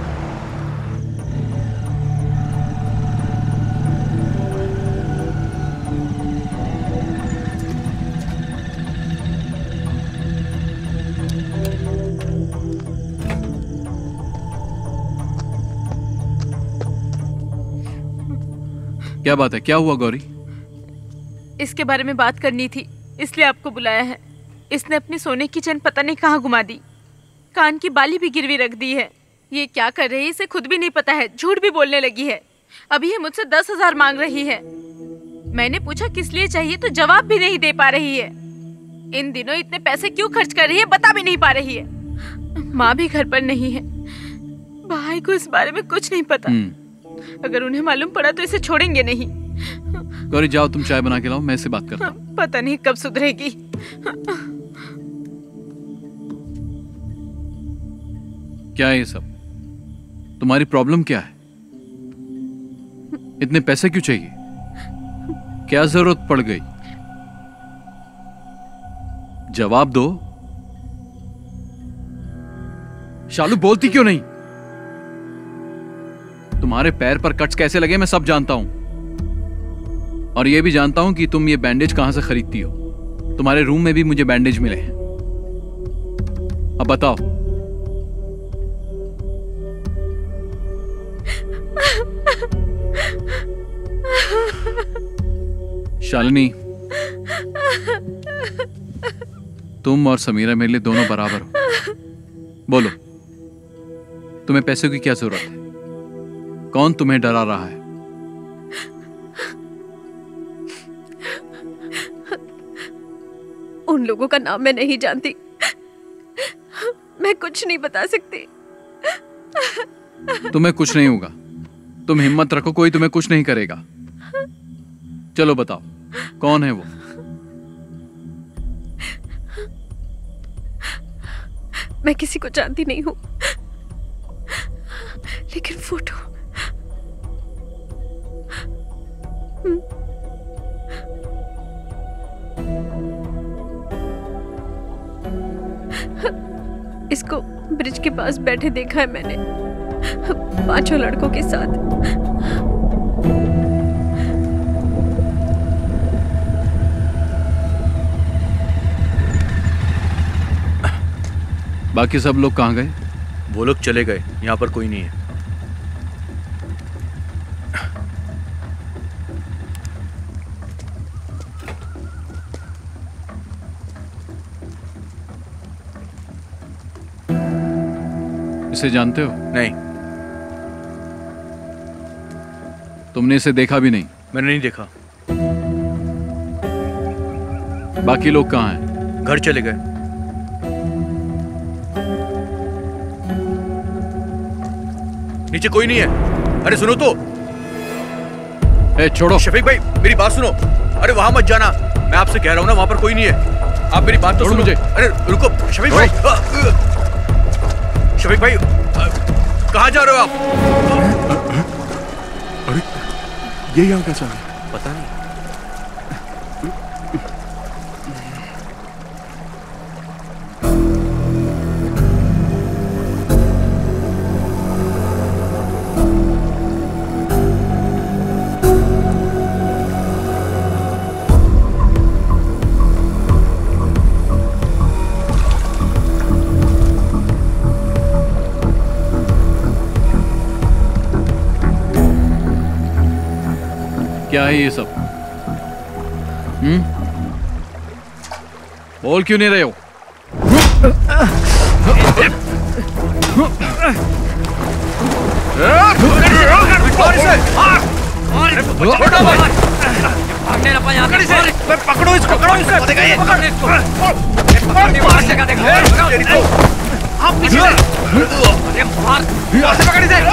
क्या बात है? क्या हुआ गौरी? इसके बारे में बात करनी थी, इसलिए आपको बुलाया है। इसने अपनी सोने की चेन पता नहीं कहाँ घुमा दी, कान की बाली भी गिरवी रख दी है। ये क्या कर रही है इसे खुद भी नहीं पता है, झूठ भी बोलने लगी है। अभी ये मुझसे दस हजार मांग रही है। मैंने पूछा किस लिए चाहिए तो जवाब भी नहीं दे पा रही है। इन दिनों इतने पैसे क्यों खर्च कर रही है बता भी नहीं पा रही है। माँ भी घर पर नहीं है, भाई को इस बारे में कुछ नहीं पता। अगर उन्हें मालूम पड़ा तो इसे छोड़ेंगे नहीं। गौरी जाओ तुम चाय बना के लाओ, मैं इससे बात करता हूँ। पता नहीं कब सुधरेगी। क्या है ये सब? तुम्हारी प्रॉब्लम क्या है? इतने पैसे क्यों चाहिए? क्या जरूरत पड़ गई? जवाब दो। शालू बोलती क्यों नहीं? तुम्हारे पैर पर कट्स कैसे लगे मैं सब जानता हूं, और यह भी जानता हूं कि तुम ये बैंडेज कहां से खरीदती हो। तुम्हारे रूम में भी मुझे बैंडेज मिले हैं। अब बताओ। शालिनी, तुम और समीरा मेरे लिए दोनों बराबर हो। बोलो, तुम्हें पैसों की क्या जरूरत है? कौन तुम्हें डरा रहा है? उन लोगों का नाम मैं नहीं जानती, मैं कुछ नहीं बता सकती। तुम्हें कुछ नहीं होगा, तुम हिम्मत रखो, कोई तुम्हें कुछ नहीं करेगा। चलो बताओ, कौन है वो? मैं किसी को जानती नहीं हूं, लेकिन फोटो इसको ब्रिज के पास बैठे देखा है मैंने, पांचों लड़कों के साथ। बाकी सब लोग कहाँ गए? वो लोग चले गए, यहाँ पर कोई नहीं है। इसे जानते हो? नहीं। तुमने इसे देखा भी नहीं? मैंने नहीं देखा। बाकी लोग कहाँ हैं? घर चले गए। नीचे कोई नहीं है। अरे सुनो तो। ए, छोड़ो। शफीक भाई मेरी बात सुनो। अरे वहां मत जाना, मैं आपसे कह रहा हूं ना, वहां पर कोई नहीं है। आप मेरी बात तो सुनो मुझे। अरे रुको शफीक भाई। शफीक भाई कहाँ जा रहे हो आप? अरे ये यहाँ कैसा है? पता नहीं। क्या है ये सब? हम्म? बोल क्यों नहीं रहे हो? पकड़ो इसको, पकड़ो इसको, आप पीछे से पकड़ इसे,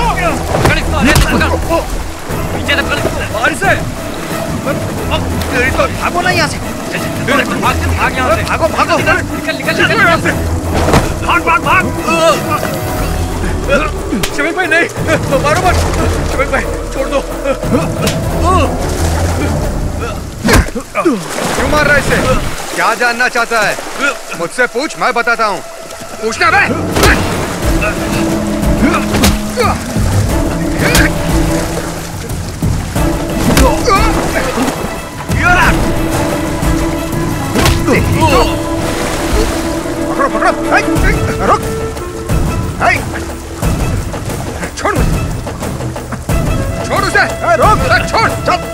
पीछे बाहर से तेरी तो भागो ना यहाँ से। भाग यहाँ से, भागो भागो, निकल निकल निकल यहाँ से, भाग भाग भाग। शफीक भाई नहीं, मारो मत शफीक भाई, छोड़ दो। क्यों मार रहा है इसे? क्या जानना चाहता है? मुझसे पूछ, मैं बताता हूँ। पूछना बे। पकड़ो पकड़ो, रुक, छोड़ छोड़ उसे, रोक, छोड़, चल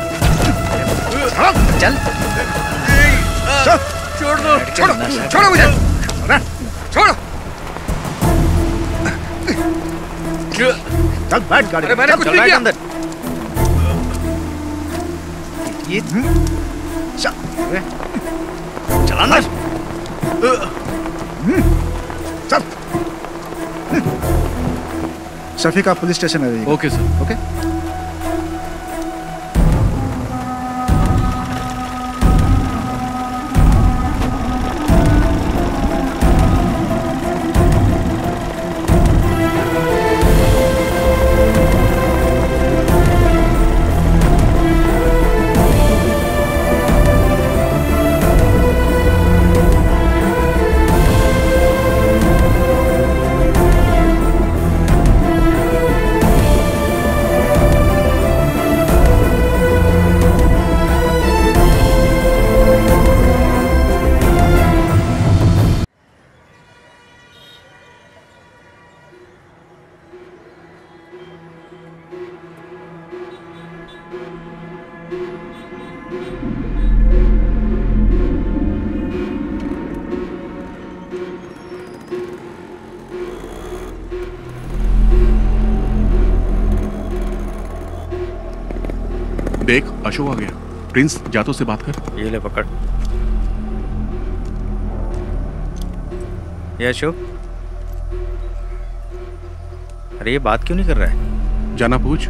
चल चल, छोड़ दो, छोड़ो छोड़ो मुझे, छोड़ो। चल बैठ गाड़ी। अरे मैंने कुछ नहीं किया अंदर। ये चलाना। चल। शफीक आप पुलिस स्टेशन आ जाइए। Okay sir. ओके। देख अशोक आ गया। प्रिंस जातो से बात कर। ये ले पकड़। ये अशोक, अरे ये बात क्यों नहीं कर रहा है? जाना पूछ।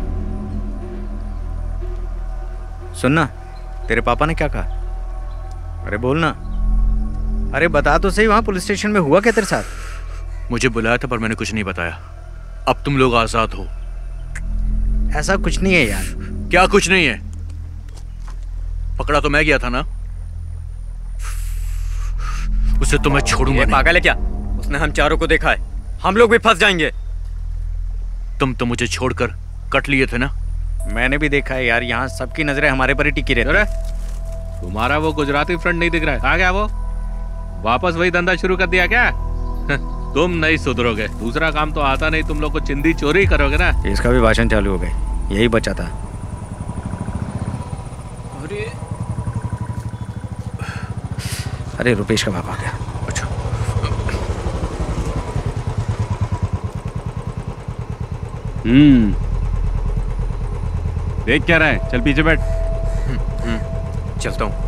सुनना, तेरे पापा ने क्या कहा? अरे बोलना। अरे बता तो सही, वहां पुलिस स्टेशन में हुआ क्या तेरे साथ? मुझे बुलाया था पर मैंने कुछ नहीं बताया। अब तुम लोग आजाद हो। ऐसा कुछ नहीं है यार। क्या कुछ नहीं है? पकड़ा तो मैं गया था ना। उसे तो मैं छोड़ूंगा नहीं। पागल है क्या? उसने हम चारों को देखा है। हम लोग भी फंस जाएंगे। तुम तो मुझे छोड़कर कट लिए थे ना। मैंने भी देखा है यार, यहाँ सबकी नजरें हमारे पर ही टिकी रहती है। तुम्हारा वो गुजराती फ्रेंड नहीं दिख रहा है? आ गया वो? वापस वही धंधा शुरू कर दिया क्या? तुम नहीं सुधरोगे। दूसरा काम तो आता नहीं, तुम लोग को चिंदी चोरी करोगे ना। इसका भी भाषण चालू हो गए, यही बचा था। अरे अरे रुपेश का बाप आ गया। अच्छा। हम्म देख क्या रहा है? चल पीछे बैठ। चलता हूँ।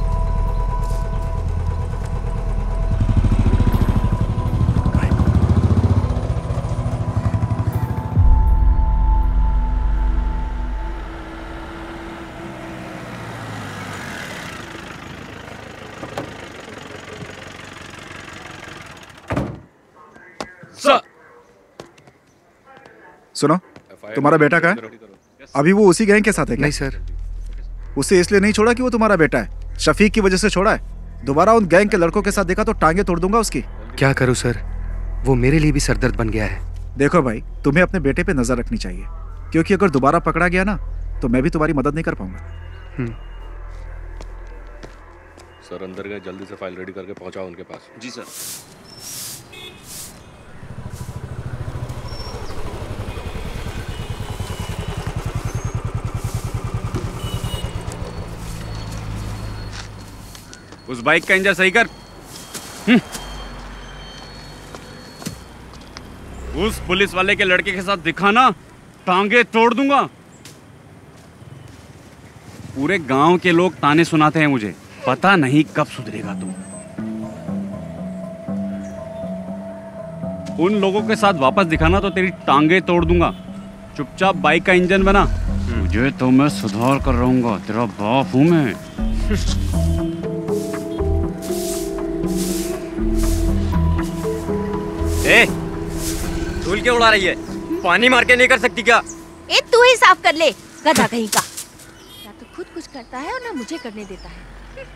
सुनो, तुम्हारा बेटा कहाँ है? अभी वो उसी गैंग के साथ है क्या? नहीं सर। उसे इसलिए नहीं छोड़ा कि वो तुम्हारा बेटा है, शफीक की वजह से छोड़ा है। दोबारा उन गैंग के लड़कों के साथ देखा तो टांगे तोड़ दूंगा उसकी। क्या करूं सर, वो मेरे लिए भी सरदर्द बन गया है। देखो भाई, तुम्हें अपने बेटे पे नजर रखनी चाहिए, क्योंकि अगर दोबारा पकड़ा गया ना तो मैं भी तुम्हारी मदद नहीं कर पाऊंगा। सर अंदर गए, जल्दी से फाइल रेडी करके पहुंचाओ उनके पास। जी सर। उस बाइक का इंजन सही कर। उस पुलिस वाले के लड़के के साथ दिखाना, टांगे तोड़ दूंगा। पूरे गांव के लोग ताने सुनाते हैं मुझे, पता नहीं कब सुधरेगा तू। उन लोगों के साथ वापस दिखाना तो तेरी टांगे तोड़ दूंगा। चुपचाप बाइक का इंजन बना। मुझे तो मैं सुधार कर रहूंगा, तेरा बाप हूं मैं। ए, धूल क्यों उड़ा रही है? पानी मार के नहीं कर सकती क्या? ए, तू ही साफ कर ले, गधा कहीं का। या तो खुद कुछ करता है और ना मुझे करने देता है।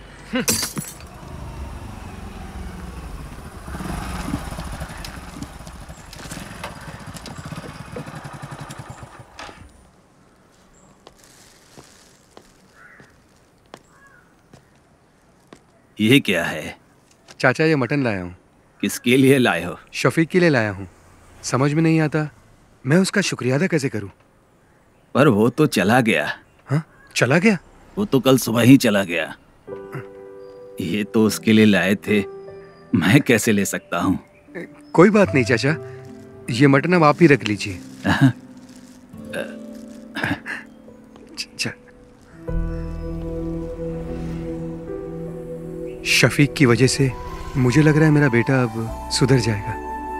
ये क्या है? चाचा ये मटन लाया हूँ। किसके लिए लाए हो? शफीक के लिए लाया हूँ। समझ में नहीं आता मैं उसका शुक्रिया अदा कैसे करूँ। पर वो तो चला गया। हाँ, चला गया? वो तो कल सुबह ही चला गया। ये तो उसके लिए लाए थे, मैं कैसे ले सकता हूँ? कोई बात नहीं चाचा, ये मटन अब आप ही रख लीजिए। शफीक की वजह से मुझे लग रहा है मेरा बेटा अब सुधर जाएगा।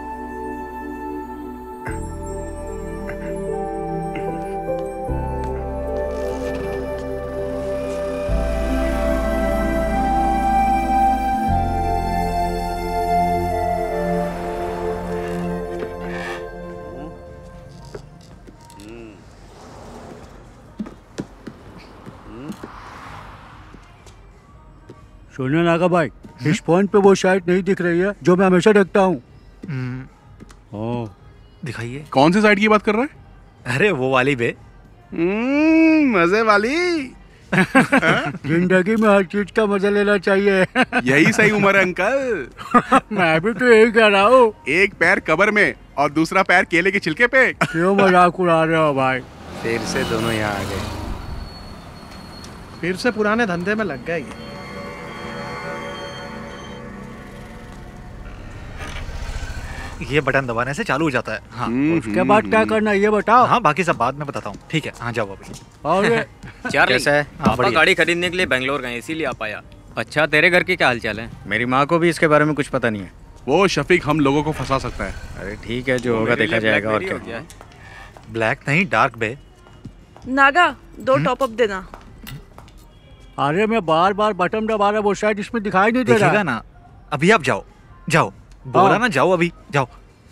सुनो नागा भाई, इस फोन पे वो साइट नहीं दिख रही है जो मैं हमेशा देखता हूँ। ओह, दिखाइए। कौन सी साइड की बात कर रहा है? अरे वो वाली बे। मजे वाली। जिंदगी में हर चीज का मजा लेना चाहिए। यही सही उम्र है अंकल। मैं भी तो यही कह रहा हूँ। एक पैर कब्र में और दूसरा पैर केले के छिलके पे। क्यों मजाक उड़ा रहे हो भाई? फिर से दोनों यहाँ आ गए। फिर से पुराने धंधे में लग गए ये। ये बटन दबाने से चालू हो जाता है। हाँ, उसके बाद क्या करना है ये बताओ। हाँ, बाकी सब बाद में बताता हूँ। ठीक है, हाँ जाओ अभी। चार्ली, कैसा है? हाँ, पापा गाड़ी खरीदने के लिए बेंगलोर गए, इसीलिए आ पाया। अच्छा, तेरे घर के क्या हालचाल है? मेरी माँ को भी इसके बारे में कुछ पता नहीं है। वो शफीक हम लोगों को फंसा सकता है। अरे ठीक है, जो होगा देखा जाएगा। और क्या? ब्लैक नहीं, डार्क बे। नागा, दो टॉप अप देना। अरे मैं बार बार बटन दबा रहा, वो शायद इसमें दिखाई नहीं दे रहा ना। अभी आप जाओ, जाओ। बोला ना जाओ, अभी जाओ।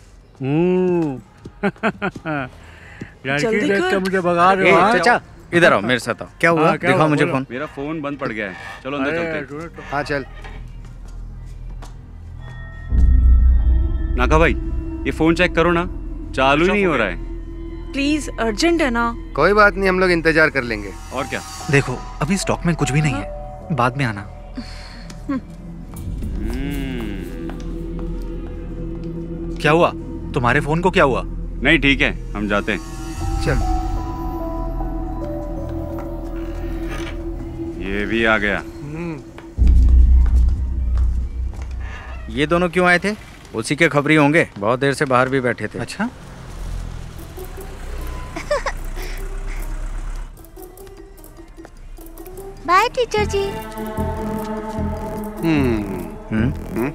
लड़की देख के मुझे भगा रहे हो। चाचा इधर आओ, मेरे साथ आओ। क्या हुआ? दिखाओ मुझे फोन। मेरा फोन बंद पड़ गया है, चलो अंदर चलते हैं। हाँ चल। नागा भाई, ये फोन चेक करो ना, चालू ही नहीं हो रहा है। प्लीज, अर्जेंट है ना। कोई बात नहीं, हम लोग इंतजार कर लेंगे। और क्या? देखो, अभी स्टॉक में कुछ भी नहीं है, बाद में आना। क्या हुआ? तुम्हारे फोन को क्या हुआ? नहीं ठीक है, हम जाते हैं। चल। ये भी आ गया। ये दोनों क्यों आए थे? उसी के खबरी होंगे, बहुत देर से बाहर भी बैठे थे। अच्छा। बाय टीचर जी। Hmm hmm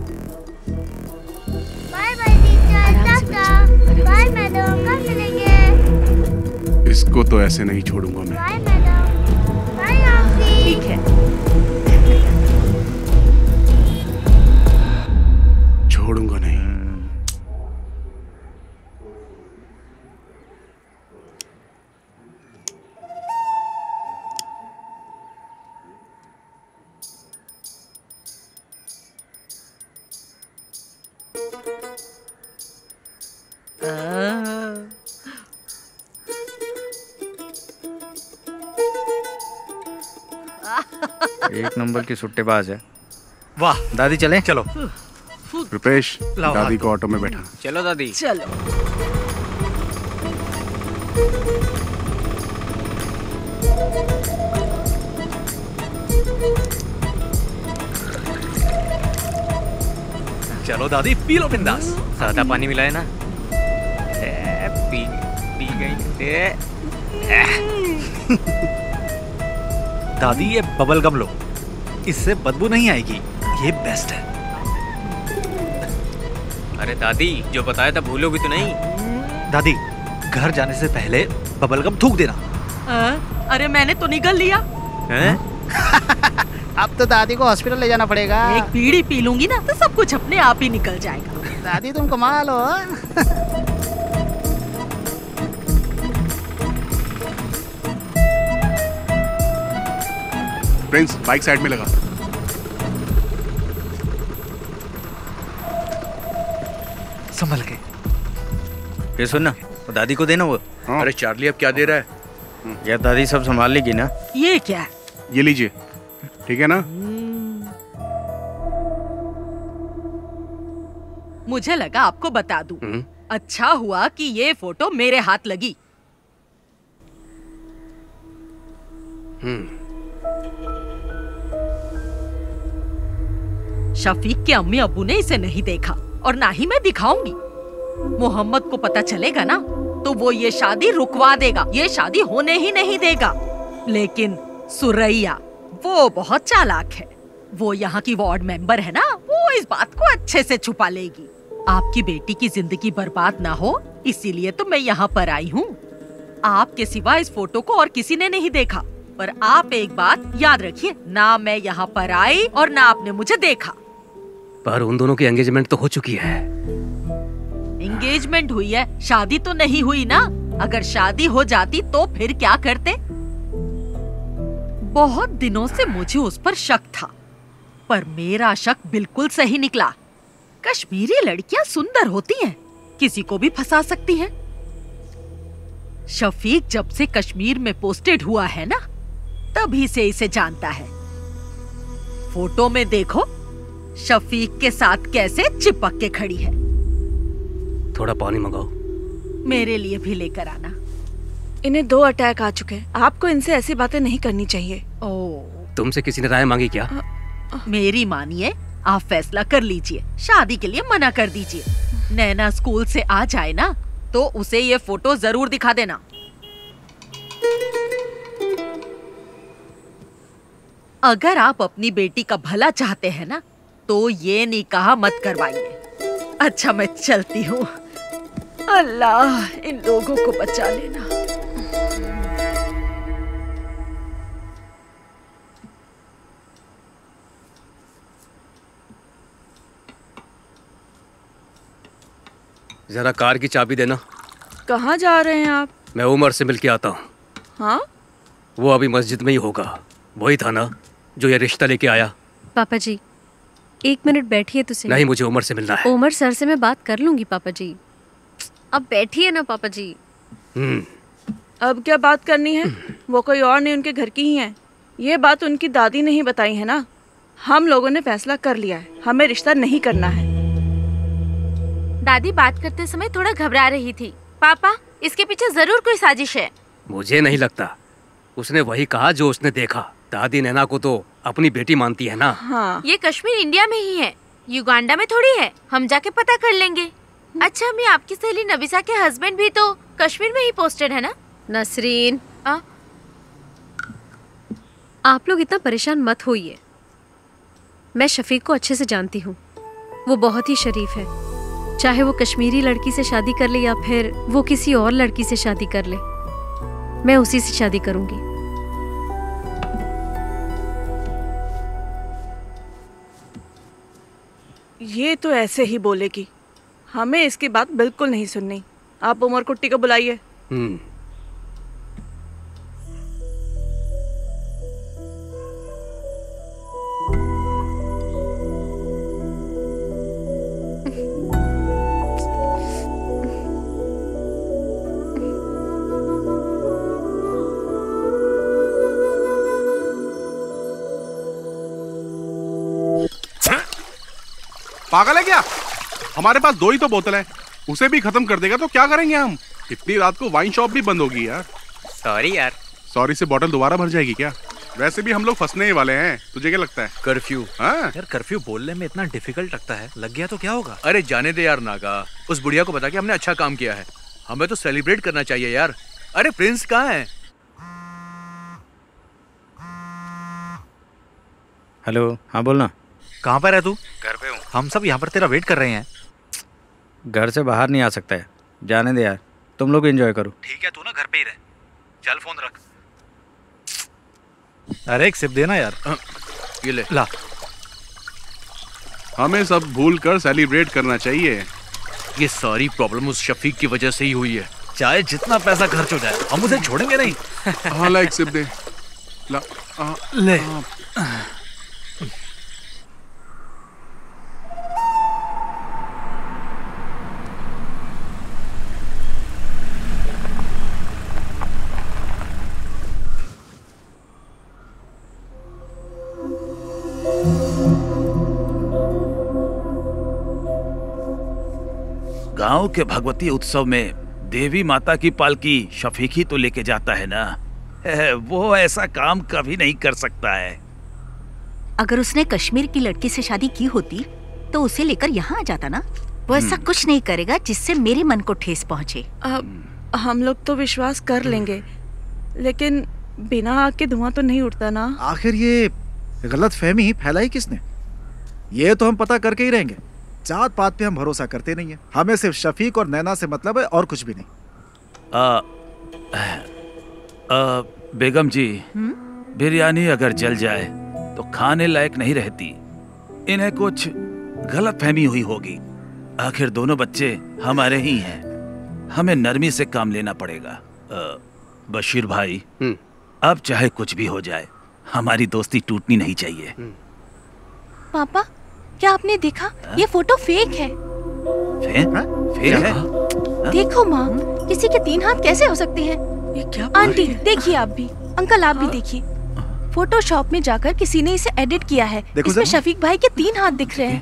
bye bye teacher, tata. Bye madam, कब मिलेंगे? इसको तो ऐसे नहीं छोड़ूंगा मैं। Bye madam. Bye aunty. ठीक है, छोड़ूंगा नहीं। एक नंबर की सुट्टेबाज है। वाह दादी, चलें? चलो। रुपेश, दादी को ऑटो में बैठा। चलो दादी। चलो। चलो दादी, पी लो बिंदास। सादा पानी मिलाए ना। ए, पी पी गई। ए, दादी, ये बबल गम लो, इससे बदबू नहीं आएगी, ये बेस्ट है। अरे दादी, जो बताया था भूलोगी तो नहीं? दादी, घर जाने से पहले बबल गम थूक देना। आ, अरे मैंने तो निगल लिया। अब तो दादी को हॉस्पिटल ले जाना पड़ेगा। एक बीड़ी पी लूंगी ना तो सब कुछ अपने आप ही निकल जाएगा। दादी तुम कमाल हो। प्रिंस, बाइक साइड में लगा। संभल के। ये सुन ना, वो दादी को देना वो। हाँ। अरे चार्ली, अब क्या दे रहा है? यार दादी सब संभाल लेगी ना। ये क्या है? ये लीजिए, ठीक है ना? मुझे लगा आपको बता दूं। अच्छा हुआ कि ये फोटो मेरे हाथ लगी। शफीक के अम्मी अब्बू ने इसे नहीं देखा और ना ही मैं दिखाऊंगी। मोहम्मद को पता चलेगा ना तो वो ये शादी रुकवा देगा, ये शादी होने ही नहीं देगा। लेकिन सुरैया वो बहुत चालाक है, वो यहाँ की वार्ड मेंबर है ना, वो इस बात को अच्छे से छुपा लेगी। आपकी बेटी की जिंदगी बर्बाद ना हो इसीलिए तो मैं यहाँ पर आई हूँ। आपके सिवा इस फोटो को और किसी ने नहीं देखा, पर आप एक बात याद रखिए, ना मैं यहाँ पर आई और ना आपने मुझे देखा। पर उन दोनों की एंगेजमेंट तो हो चुकी है। एंगेजमेंट हुई है, शादी तो नहीं हुई ना। अगर शादी हो जाती तो फिर क्या करते? बहुत दिनों से मुझे उस पर शक था, पर मेरा शक बिल्कुल सही निकला। कश्मीरी लड़कियां सुंदर होती हैं, किसी को भी फंसा सकती हैं। शफीक जब से कश्मीर में पोस्टेड हुआ है ना, तभी से इसे जानता है। फोटो में देखो शफीक के साथ कैसे चिपक के खड़ी है। थोड़ा पानी मंगाओ। मेरे लिए भी लेकर आना। इन्हें दो अटैक आ चुके हैं, आपको इनसे ऐसी बातें नहीं करनी चाहिए। ओ, तुमसे किसी ने राय मांगी क्या? मेरी मानिए, आप फैसला कर लीजिए, शादी के लिए मना कर दीजिए। नैना स्कूल से आ जाए ना तो उसे ये फोटो जरूर दिखा देना। अगर आप अपनी बेटी का भला चाहते हैं ना तो ये निकाह मत करवाइए। अच्छा मैं चलती हूँ। अल्लाह इन लोगों को बचा लेना। जरा कार की चाबी देना। कहाँ जा रहे हैं आप? मैं उमर से मिल के आता हूँ। हाँ? वो अभी मस्जिद में ही होगा। वही था ना जो ये रिश्ता लेके आया। पापा जी एक मिनट बैठिए तो सही। नहीं, मुझे उमर से मिलना है। उमर सर से मैं बात कर लूंगी पापा जी। अब बैठिए ना पापा जी। अब क्या बात करनी है? वो कोई और नहीं, उनके घर की ही है। ये बात उनकी दादी ने ही बताई है ना। हम लोगों ने फैसला कर लिया है, हमें रिश्ता नहीं करना है। दादी बात करते समय थोड़ा घबरा रही थी। पापा इसके पीछे जरूर कोई साजिश है। मुझे नहीं लगता। उसने वही कहा जो उसने देखा। दादी नैना को तो अपनी बेटी मानती है ना। हाँ। ये कश्मीर इंडिया में ही है, युगांडा में थोड़ी है। हम जाके पता कर लेंगे। अच्छा मैं आपकी सहेली नबीसा के हस्बैंड भी तो कश्मीर में ही पोस्टेड है ना? नसरीन आ? आप लोग इतना परेशान मत होइए। मैं शफीक को अच्छे से जानती हूँ, वो बहुत ही शरीफ है। चाहे वो कश्मीरी लड़की से शादी कर ले या फिर वो किसी और लड़की से शादी कर ले, मैं उसी से शादी करूंगी। ये तो ऐसे ही बोलेगी, हमें इसकी बात बिल्कुल नहीं सुननी। आप उमर कुट्टी को बुलाइए। हम्म। पागल है क्या? हमारे पास दो ही तो बोतल है, उसे भी खत्म कर देगा तो क्या करेंगे हम? इतनी रात को वाइन शॉप भी बंद होगी यार। सॉरी यार। सॉरी से बोतल दोबारा भर जाएगी क्या? वैसे भी हम लोग फंसने ही वाले हैं, तुझे क्या लगता है? कर्फ्यू। हाँ यार कर्फ्यू बोलने में इतना डिफिकल्ट लगता है, लग गया तो क्या होगा? अरे जाने दे यार नागा, उस बुढ़िया को बता के हमने अच्छा काम किया है। हमें तो सेलिब्रेट करना चाहिए यार। अरे प्रिंस कहाँ है? हेलो, हाँ बोलना। कहाँ पर है तू? घर पे हूँ। हम सब यहाँ पर तेरा वेट कर रहे हैं। घर से बाहर नहीं आ सकता है, जाने दे यार, तुम लोग एंजॉय करो। ठीक है, तू ना घर पे ही रह। चल फोन रख। अरे एक सिप देना यार। ये ले। ला। हमें सब भूल कर सेलिब्रेट करना चाहिए। ये सारी प्रॉब्लम उस शफीक की वजह से ही हुई है। चाहे जितना पैसा खर्च हो जाए, हम उसे छोड़ेंगे नहीं। हाँ ला एक सिप दे। ला। आ, ले। आ, गांव के भगवती उत्सव में देवी माता की पालकी शफीक ही तो लेके जाता है ना। वो ऐसा काम कभी नहीं कर सकता है। अगर उसने कश्मीर की लड़की से शादी की होती तो उसे लेकर यहाँ आ जाता ना। वो ऐसा कुछ नहीं करेगा जिससे मेरे मन को ठेस पहुँचे। हम लोग तो विश्वास कर लेंगे, लेकिन बिना आग के धुआं तो नहीं उठता ना। आखिर ये गलत फहमी फैलाई किसने? ये तो हम पता करके ही रहेंगे। जात पात पे हम भरोसा करते नहीं है। हमें सिर्फ शफीक और नैना से मतलब है और कुछ भी नहीं। आ, आ, बेगम जी, बिरयानी अगर जल जाए तो खाने लायक नहीं रहती। इन्हें कुछ गलत फहमी हुई होगी। आखिर दोनों बच्चे हमारे ही हैं। हमें नरमी से काम लेना पड़ेगा। आ, बशीर भाई, अब चाहे कुछ भी हो जाए, हमारी दोस्ती टूटनी नहीं चाहिए। पापा, क्या आपने देखा? ये फोटो फेक है। फेक? फेक है? देखो माँ, किसी के तीन हाथ कैसे हो सकते हैं? ये क्या? आंटी देखिए, आप भी, अंकल आप भी देखिए। फोटोशॉप में जाकर किसी ने इसे एडिट किया है। इसमें शफीक भाई के तीन हाथ दिख रहे हैं।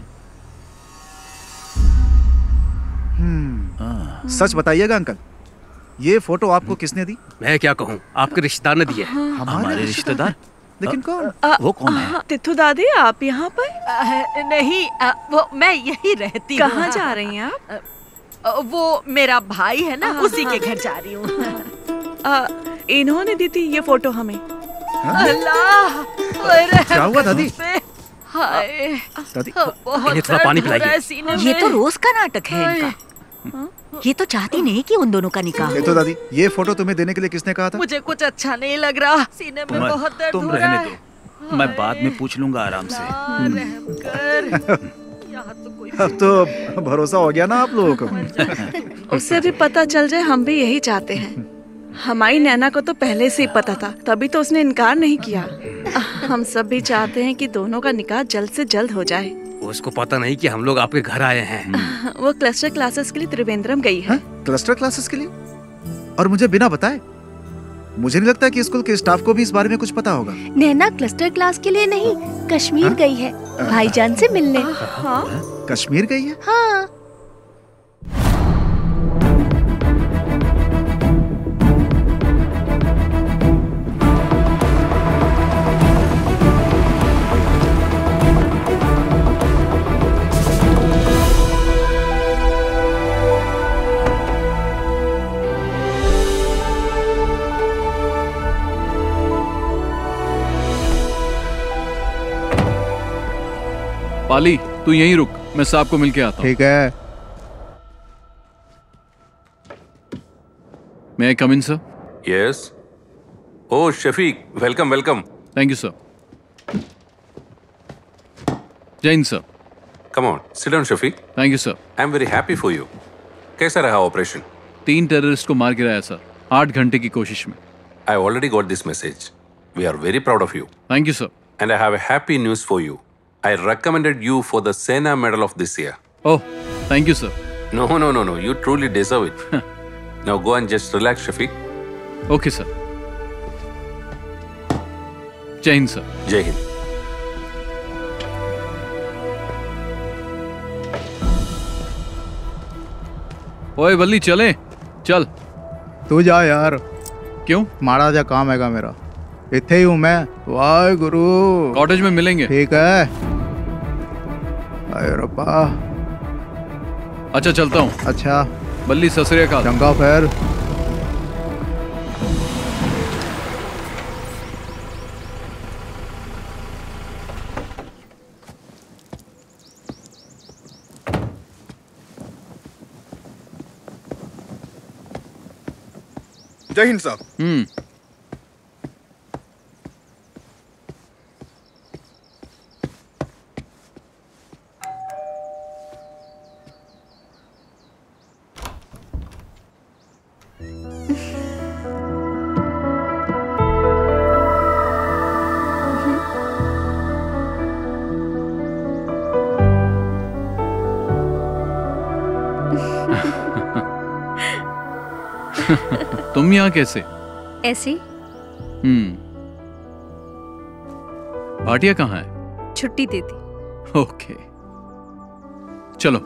हम्म, सच बताइएगा अंकल, ये फोटो आपको किसने दी? मैं क्या कहूँ, आपके रिश्तेदार ने दी है। हमारे रिश्तेदार? लेकिन कौन? वो कौन है? तिथु दादी, आप यहाँ पर? आ, नहीं, आ, वो मैं यही रहती हूँ। कहाँ जा रही हैं आप? आ, वो मेरा भाई है ना, उसी के घर जा रही हूँ। इन्होंने दी थी ये फोटो हमें। अल्लाह, क्या हुआ दादी? हाय दादी, बहुत थोड़ा पानी पिलाइए। ये तो रोज का नाटक है इनका। ये तो चाहती नहीं कि उन दोनों का निकाह। तो दादी, ये फोटो तुम्हें देने के लिए किसने कहा था? मुझे कुछ अच्छा नहीं लग रहा, सीने में बहुत दर्द तुम हो रहा रहने है। दो, मैं बाद में पूछ लूंगा आराम से। रहम कर। यहाँ तो कोई अब तो भरोसा हो गया ना आप लोगों को। उससे भी पता चल जाए, हम भी यही चाहते हैं। हमारी नैना को तो पहले से ही पता था, तभी तो उसने इनकार नहीं किया। हम सब भी चाहते हैं कि दोनों का निकाह जल्द से जल्द हो जाए। उसको पता नहीं कि हम लोग आपके घर आए हैं। वो क्लस्टर क्लासेस के लिए त्रिवेंद्रम गई है। क्लस्टर क्लासेस के लिए? और मुझे बिना बताए? मुझे नहीं लगता कि स्कूल के स्टाफ को भी इस बारे में कुछ पता होगा। नैना क्लस्टर क्लास के लिए नहीं, कश्मीर हा? गई है भाईजान से मिलने। हाँ? कश्मीर गई है? हाँ। पाली, तू यहीं रुक, मैं साहब को मिलके आता हूँ। ठीक है। May I come in, sir? Yes. Oh, Shafiq, welcome, welcome. Thank you, sir. Jain, sir. Come on, sit down, Shafiq. Thank you, sir. I'm very happy for you. कैसा रहा ऑपरेशन? तीन टेररिस्ट को मार गिराया सर, आठ घंटे की कोशिश में। I already got this message. We are very proud of you. Thank you, sir. And I have a happy news for you. I recommended you for the Sena Medal of this year. Oh, thank you, sir. No, no, no, no. You truly deserve it. Now go and just relax, Shafiq. Okay, sir. Jai Hind, sir. Jai Hind. ओए बल्ली, चले चल। तू जा यार। क्यों? माड़ा जा काम हैगा मेरा, इत्थे ही हूँ मैं। वाहे गुरु। कॉटेज में मिलेंगे। ठीक है। अरे रब्बा। अच्छा चलता हूँ। अच्छा। बल्ली, सत श्री अकाल। चंगा फिर। जय हिंद साहब। हम्म। तुम यहाँ कैसे? ऐसे। हम्म। भाटिया कहाँ है? छुट्टी दे दी। ओके, चलो।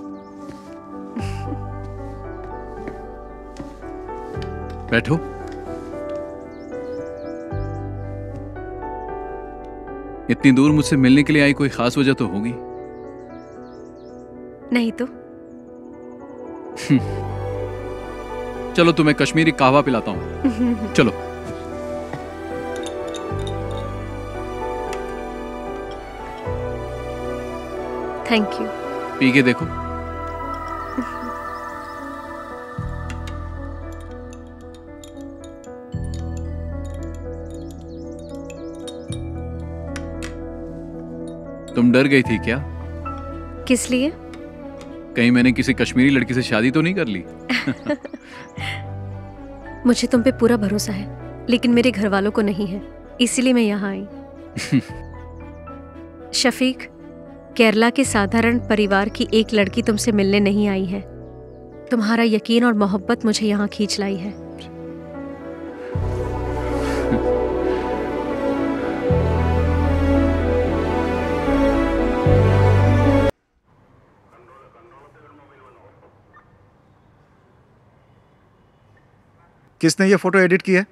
बैठो। इतनी दूर मुझसे मिलने के लिए आई, कोई खास वजह तो होगी? नहीं तो। चलो तुम्हें कश्मीरी कहवा पिलाता हूँ। चलो। Thank you. पी के देखो। तुम डर गई थी क्या? किस लिए? कहीं मैंने किसी कश्मीरी लड़की से शादी तो नहीं कर ली? मुझे तुम पे पूरा भरोसा है, लेकिन मेरे घर वालों को नहीं है, इसीलिए मैं यहाँ आई। शफीक, केरला के साधारण परिवार की एक लड़की तुमसे मिलने नहीं आई है। तुम्हारा यकीन और मोहब्बत मुझे यहाँ खींच लाई है। किसने ये फोटो एडिट की है?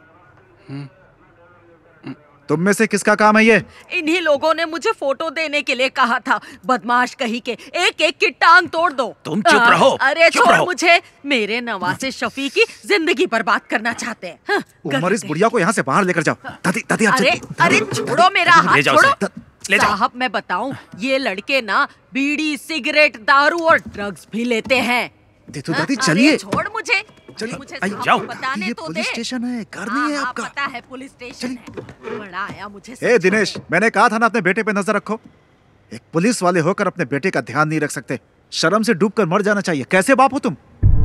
तुम में से किसका काम है ये? इन्हीं लोगों ने मुझे फोटो देने के लिए कहा था। बदमाश कहीं के, एक एक की टांग तोड़ दो। तुम चुप रहो। अरे चुप छोड़ रहो। मुझे। मेरे नवासे शफीक की जिंदगी बर्बाद करना चाहते हैं। हाँ, उमर, इस बुढ़िया को यहाँ से बाहर लेकर जाओ। दादी, दादी, आप अरे चलिए। अरे छोड़ो मेरा हाथ, ले जाओ छोड़ो। उसे। ले जाओ। साहब मैं बताऊं, ये लड़के ना बीड़ी, सिगरेट, दारू और ड्रग्स भी लेते हैं। तो हाँ, दादी अरे चलिए। छोड़ मुझे। चलिए, मुझे आइए, साहब जाओ। बताने ये तो पुलिस दे। स्टेशन है, घर हाँ, नहीं है हाँ, आपका। पता है पुलिस स्टेशन है। बड़ा आया मुझे। ए दिनेश, मैंने कहा था ना अपने बेटे पे नजर रखो। एक पुलिस वाले होकर अपने बेटे का ध्यान नहीं रख सकते। शर्म से डूबकर मर जाना चाहिए। कैसे बाप हो तुम?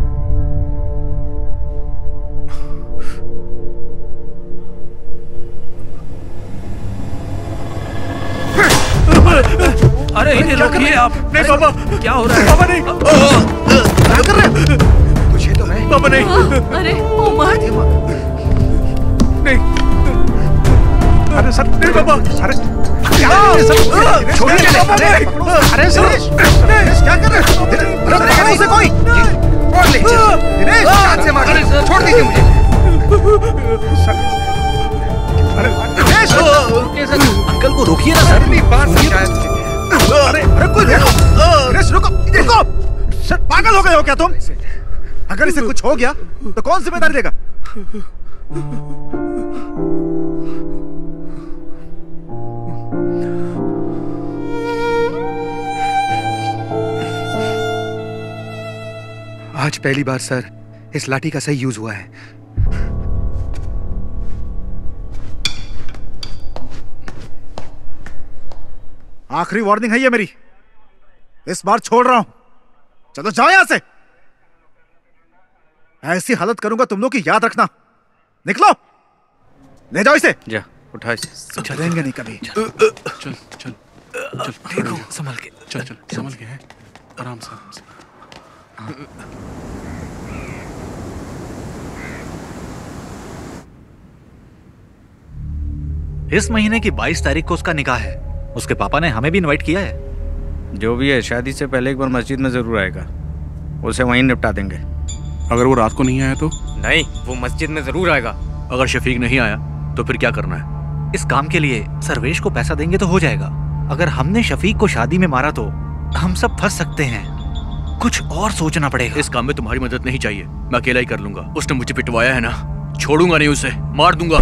अरे इन्हें रोकिए आप। नहीं पापा, क्या हो रहा है? पापा नहीं। क्या कर रहे हो? तुझे तो मैं। पापा नहीं। अरे उमर। नहीं। अरे सर, नहीं पापा। अरे क्या? छोड़िए पापा नहीं। अरे दिनेश, दिनेश क्या कर रहे हो? अरे पकड़ो उसे कोई। पकड़ ले। दिनेश, हाथ से मार। छोड़ दीजिए मुझे। अरे दिनेश, अंकल को रोकिए ना सर। इतनी बार समझाया तुझे। अरे अरे कोई रुको। दिनेश रुको, रुको। सर पागल हो गए हो क्या तुम? अगर इसे कुछ हो गया तो कौन जिम्मेदारी लेगा? आज पहली बार सर इस लाठी का सही यूज हुआ है। आखिरी वार्निंग है ये मेरी। इस बार छोड़ रहा हूं। चलो जाओ यहां से। ऐसी हालत करूंगा तुम लोग की, याद रखना। निकलो, ले जाओ इसे। जा उठा इसे। चलेंगे नहीं कभी। चल चल चल देखो संभल के। चल चल संभल के है। आराम से आराम से। इस महीने की बाईस तारीख को उसका निकाह है। उसके पापा ने हमें भी इनवाइट किया है। जो भी है, शादी से पहले एक बार मस्जिद में जरूर आएगा। उसे वहीं निपटा देंगे। अगर वो रात को नहीं आया तो? नहीं, वो मस्जिद में जरूर आएगा। अगर शफीक नहीं आया तो फिर क्या करना है? इस काम के लिए सर्वेश को पैसा देंगे तो हो जाएगा। अगर हमने शफीक को शादी में मारा तो हम सब फंस सकते हैं। कुछ और सोचना पड़ेगा। इस काम में तुम्हारी मदद नहीं चाहिए, मैं अकेला ही कर लूंगा। उसने मुझे पिटवाया है ना, छोड़ूंगा नहीं उसे, मार दूंगा।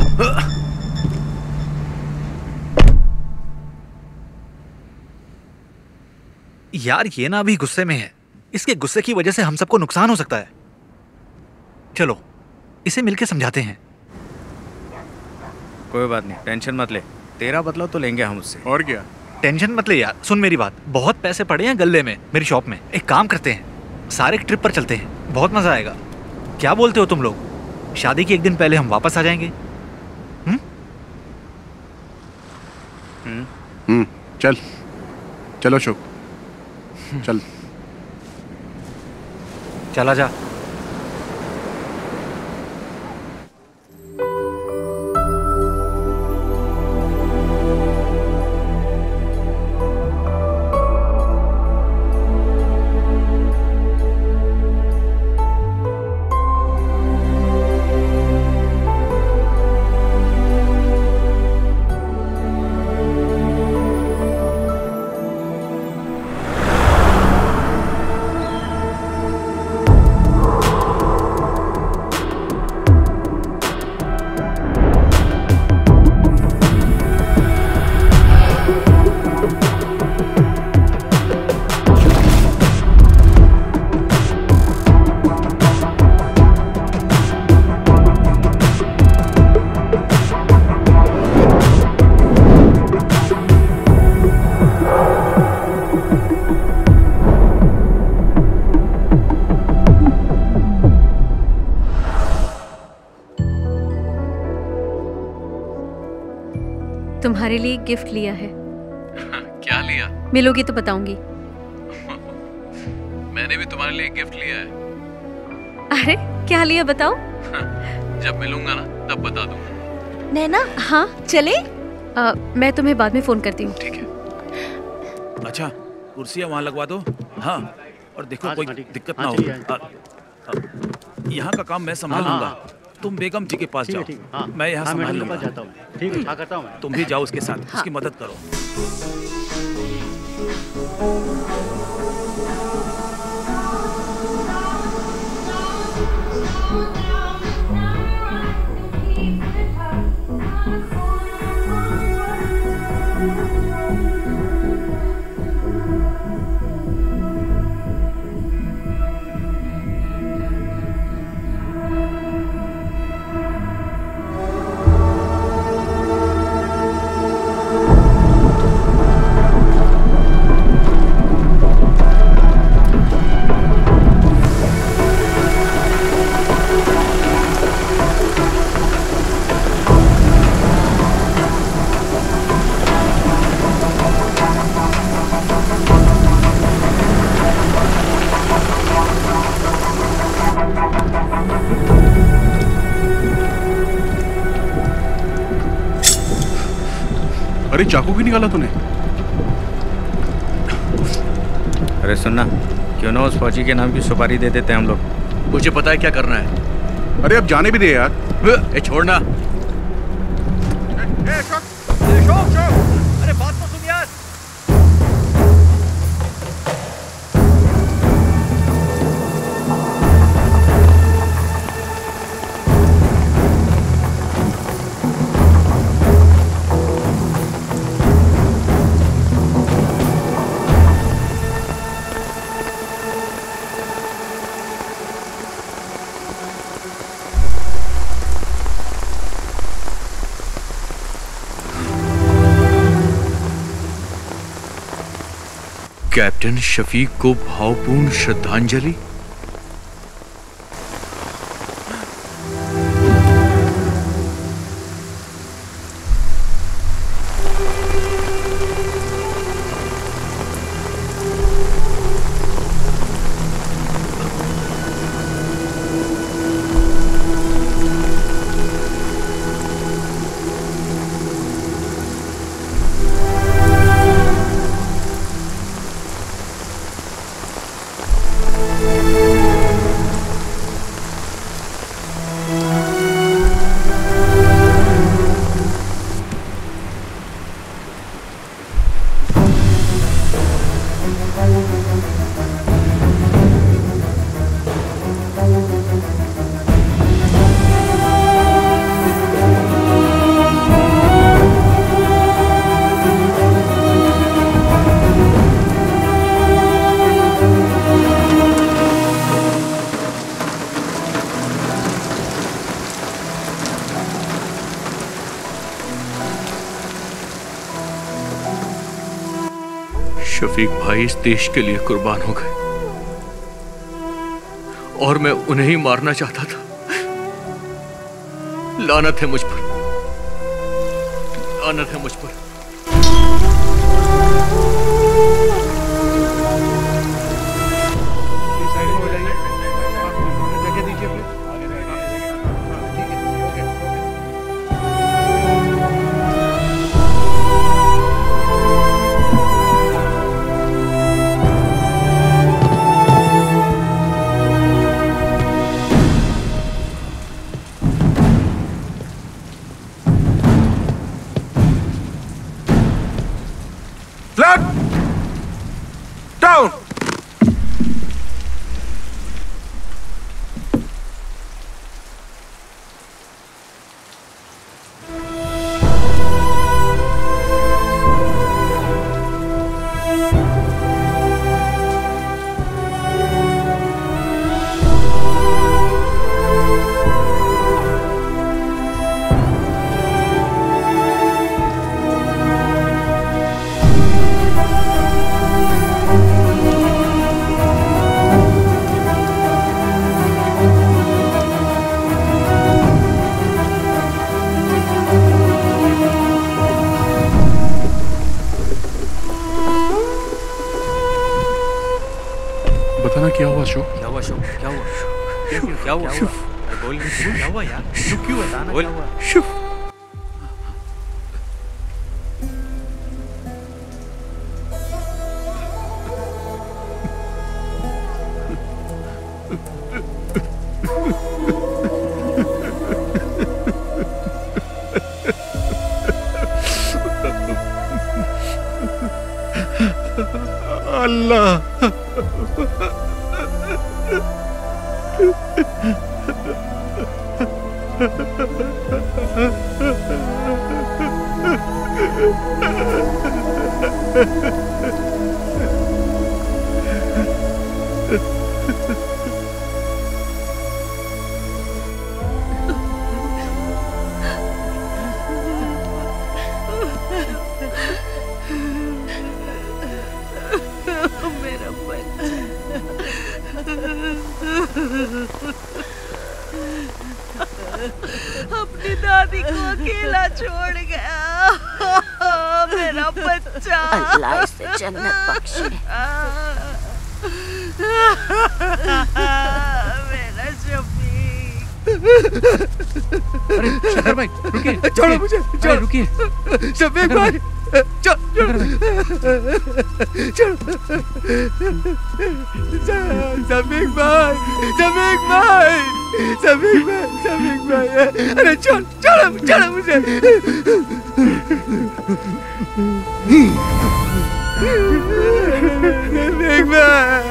यार ये ना अभी गुस्से में है। इसके गुस्से की वजह से हम सबको नुकसान हो सकता है। चलो इसे मिलके समझाते हैं। कोई बात नहीं, टेंशन मत ले। तेरा बदला तो लेंगे हम उससे। और क्या? टेंशन मत ले यार। सुन मेरी बात, बहुत पैसे पड़े हैं गल्ले में मेरी शॉप में। एक काम करते हैं, सारे ट्रिप पर चलते हैं, बहुत मजा आएगा। क्या बोलते हो तुम लोग? शादी के एक दिन पहले हम वापस आ जाएंगे। हम्म हम्म चल चलो अशोक, चल। चला जा। तुम्हारे लिए एक गिफ्ट लिया है। क्या लिया? मिलोगी तो बताऊंगी। मैंने भी तुम्हारे लिए एक गिफ्ट लिया है। अरे क्या लिया बताओ? जब मिलूंगा ना तब बता दूंगा। नैना, हाँ चले? आ, मैं तुम्हें बाद में फोन करती हूँ। ठीक है। अच्छा, कुर्सियाँ वहाँ लगवा दो। हाँ, और देखो हाँ, कोई हाँ, ठीक है। दिक्कत हाँ, ना चलिए, हो। यहाँ का काम मैं संभाल हाँ, लूंगा। हाँ। तुम बेगम जी के पास ठीक है, जाओ। ठीक है, हाँ। मैं यहाँ हाँ, संभाल मैडम के लूंगा। पास जाता हूँ। ठीक है, हाँ, करता हूँ मैं। तुम भी जाओ उसके साथ, हाँ। उसकी मदद करो। अरे चाकू क्यों निकाला तूने? अरे सुनना, क्यों ना उस फौजी के नाम की सुपारी दे देते हैं हम लोग। मुझे पता है क्या करना है। अरे अब जाने भी दे यार। ए, छोड़ना। ए, शोक, शोक, शोक। अरे बात तो सुन यार। कैप्टन शफीक को भावपूर्ण श्रद्धांजलि। शफीक भाई इस देश के लिए कुर्बान हो गए और मैं उन्हें ही मारना चाहता था। लानत है मुझ पर, लानत है मुझ पर। फ्लैट क्या हुआ अशोक? क्या हुआ अशोक? क्या हुआ? क्या हुआ? क्या हुआ? बोल क्या हुआ यार? क्यों बताना क्या हुआ? अल्लाह मेरा बच्चा अपनी दादी को अकेला छोड़ गया। मेरा बच्चा अल्लाह इसे जन्नत बख्शे। मेरा शफीक। अरे शंकर भाई रुकिए, छोड़ो मुझे, छोड़ो रुकिए। शफीक भाई चल शफीक भाई, शफीक भाई, शफीक भाई, शफीक भाई, अरे छोड़ छोड़ो छोड़ो मुझे। शफीक भाई,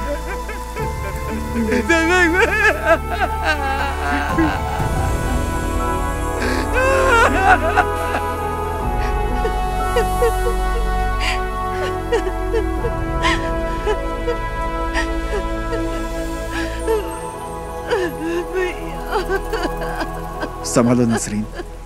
शफीक संभालो नसरीन।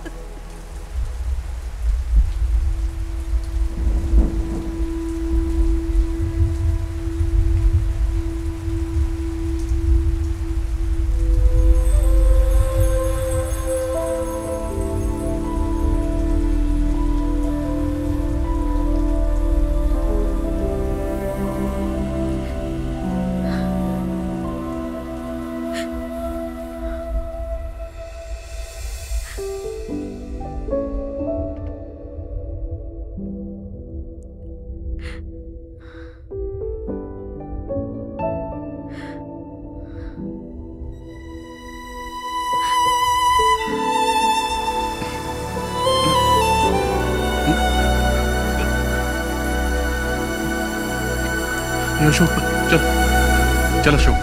अशोक चल चल अशोक।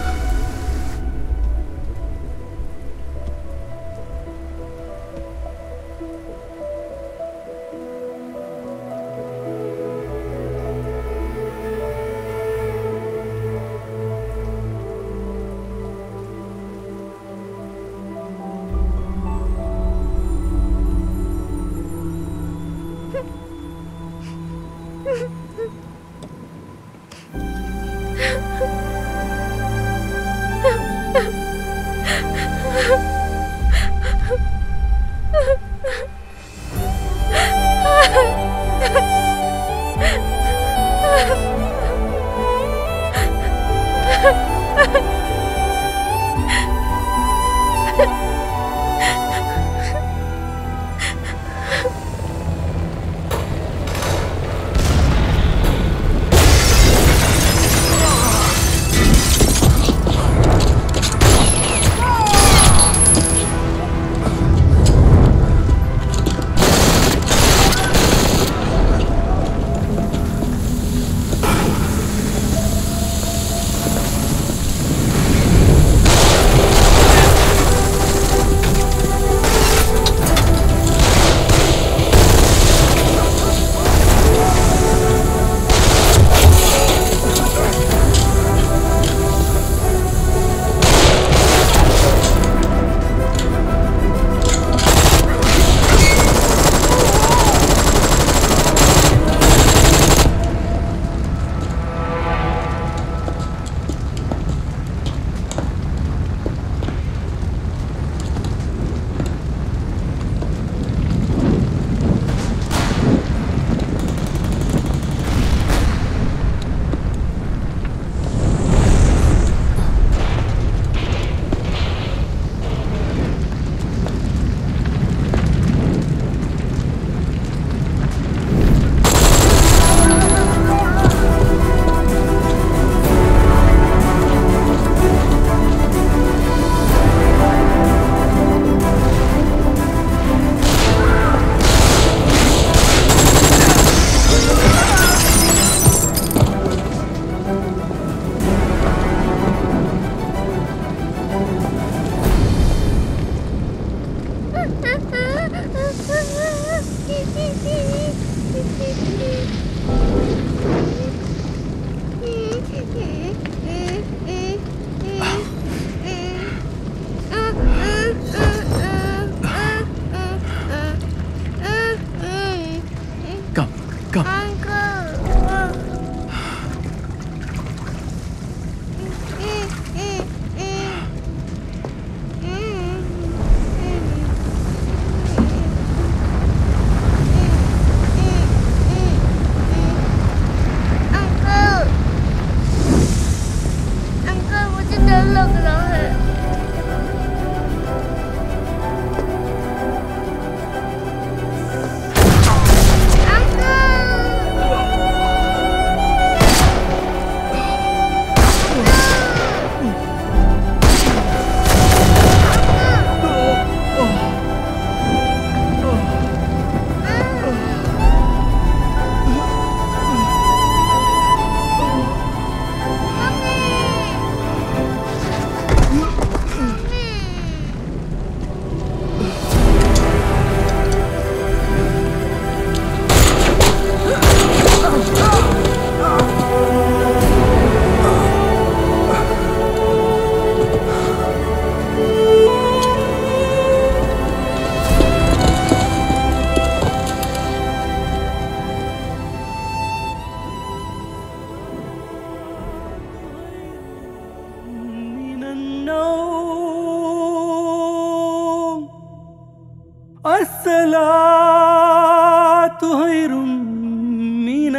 الصلاة خير من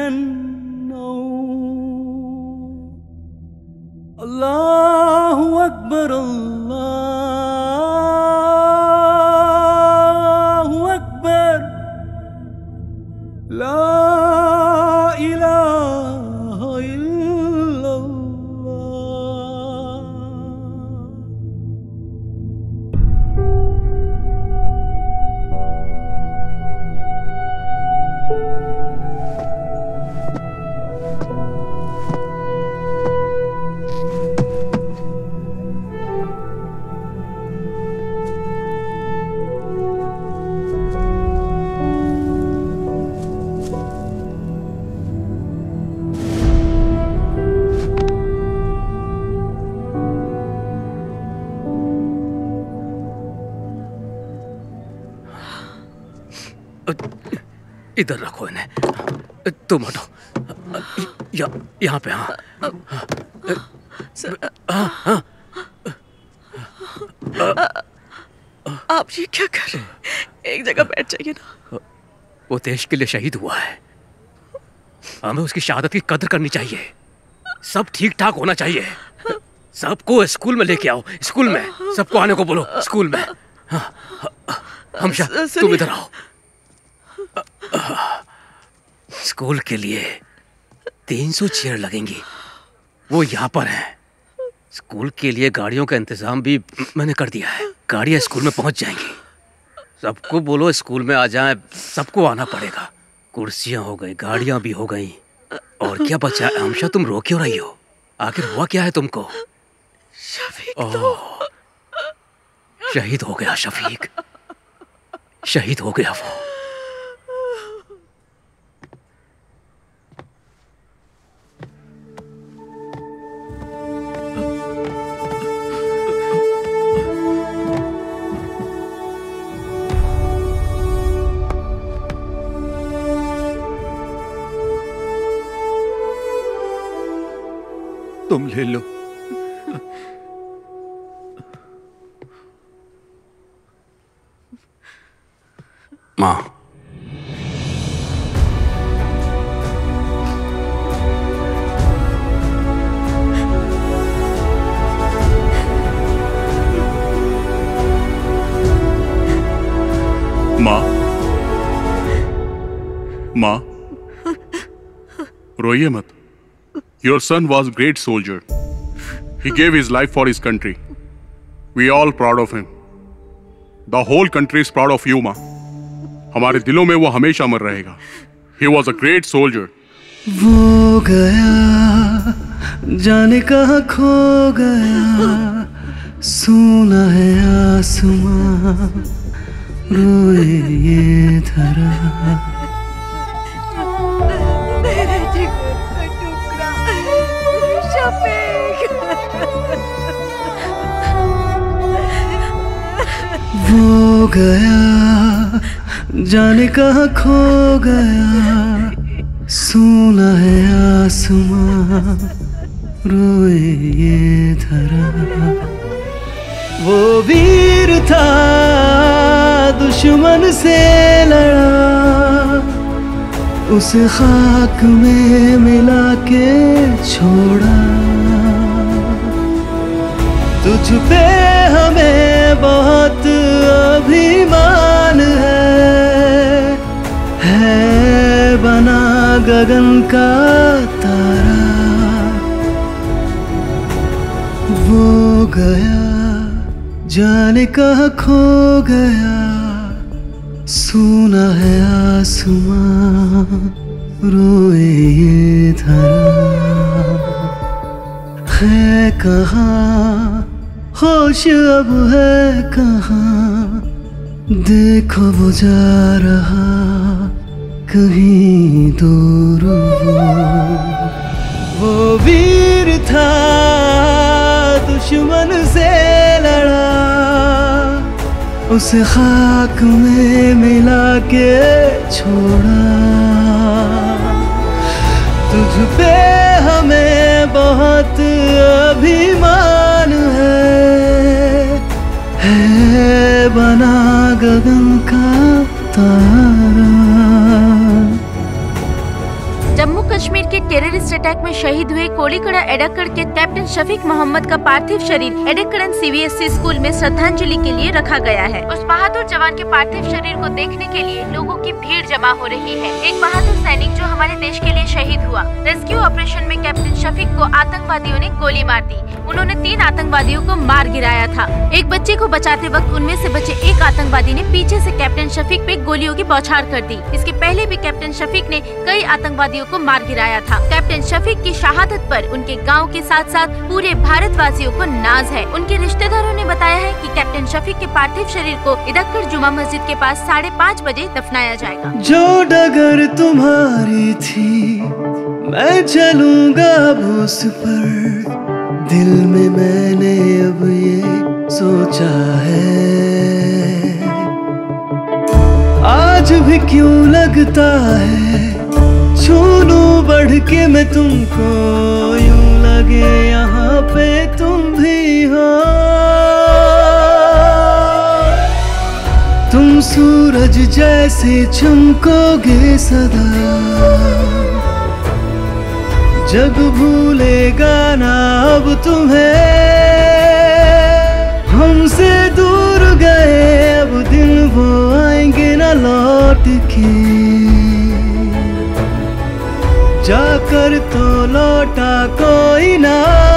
النوم الله أكبر الله أكبر لا إله إلا الله. इधर रखो इन्हें, तुम हटो, या, यहाँ पे। हाँ हाँ हाँ। आप ये क्या कर रहे हैं? एक जगह बैठ जाइए ना। वो देश के लिए शहीद हुआ है, हमें उसकी शहादत की कदर करनी चाहिए। सब ठीक ठाक होना चाहिए। सबको स्कूल में लेके आओ, स्कूल में सबको आने को बोलो, स्कूल में। हमशा तुम इधर आओ। स्कूल के लिए तीन सौ चेयर लगेंगी, वो यहाँ पर हैं। स्कूल के लिए गाड़ियों का इंतजाम भी मैंने कर दिया है, गाड़ियाँ स्कूल में पहुँच जाएंगी। सबको बोलो स्कूल में आ जाएं, सबको आना पड़ेगा। कुर्सियाँ हो गई, गाड़ियाँ भी हो गई, और क्या बचा है? हमशा तुम रो क्यों रही हो? आखिर हुआ क्या है तुमको? शफीक तो... शहीद हो गया शफीक, शहीद हो गया वो। तुम ले लो। माँ, माँ, माँ, रोइए मत। Your son was a great soldier. He gave his life for his country. We are all proud of him. The whole country is proud of you, माँ। हमारे दिलों में वो हमेशा अमर रहेगा। He was a great soldier. वो गया जाने कहाँ खो गया, सुना है आसमां रोए ये धरा। मेरे जिगर का टुकड़ा शफीक। वो गया जाने कहाँ खो गया, सुना है आसमां रोए ये धरा। वो वीर था दुश्मन से लड़ा, उसे खाक में मिला के छोड़ा। तुझ पे हमें बहुत अभिमान है, है बना गगन का तारा। वो गया जाने कहाँ खो गया, सुना है आसमां रोए ये धरा। है कहाँ होश अब है कहाँ, देखो वो जा रहा कहीं दूर। वो वो वीर था दुश्मन से लड़ा, उसे खाक में मिला के छोड़ा। तुझ पे हमें बहुत अभिमान है, है बना गगन का तारा। जम्मू कश्मीर के टेररिस्ट अटैक में शहीद हुए कोलीकड़ा एडक्कड़ के कैप्टन शफीक मोहम्मद का पार्थिव शरीर एडक्कड़न सीबीएसई स्कूल में श्रद्धांजलि के लिए रखा गया है। उस बहादुर जवान के पार्थिव शरीर को देखने के लिए लोगों की भीड़ जमा हो रही है। एक बहादुर सैनिक जो हमारे देश के लिए शहीद हुआ। रेस्क्यू ऑपरेशन में कैप्टन शफीक को आतंकवादियों ने गोली मार दी। उन्होंने तीन आतंकवादियों को मार गिराया था। एक बच्चे को बचाते वक्त उनमें से बचे एक आतंकवादी ने पीछे से कैप्टन शफीक पे गोलियों की बौछार कर दी। इसके पहले भी कैप्टन शफीक ने कई आतंकवादियों को मार गिराया था। कैप्टन शफीक की शहादत पर उनके गांव के साथ साथ पूरे भारतवासियों को नाज है। उनके रिश्तेदारों ने बताया है कि कैप्टन शफीक के पार्थिव शरीर को इदक्कड़ जुमा मस्जिद के पास साढ़े पाँच बजे दफनाया जाएगा। जो डगर तुम्हारी थी मैं चलूंगा अब उस पर, दिल में मैंने अब ये सोचा है। आज भी क्यों लगता है छू लूं बढ़ के मैं तुमको, यूं लगे यहाँ पे तुम भी हो। तुम सूरज जैसे चमकोगे सदा, जग भूलेगा ना अब तुम्हें। हमसे दूर गए अब दिन वो आएंगे ना लौट के, जाकर तो लौटा कोई ना।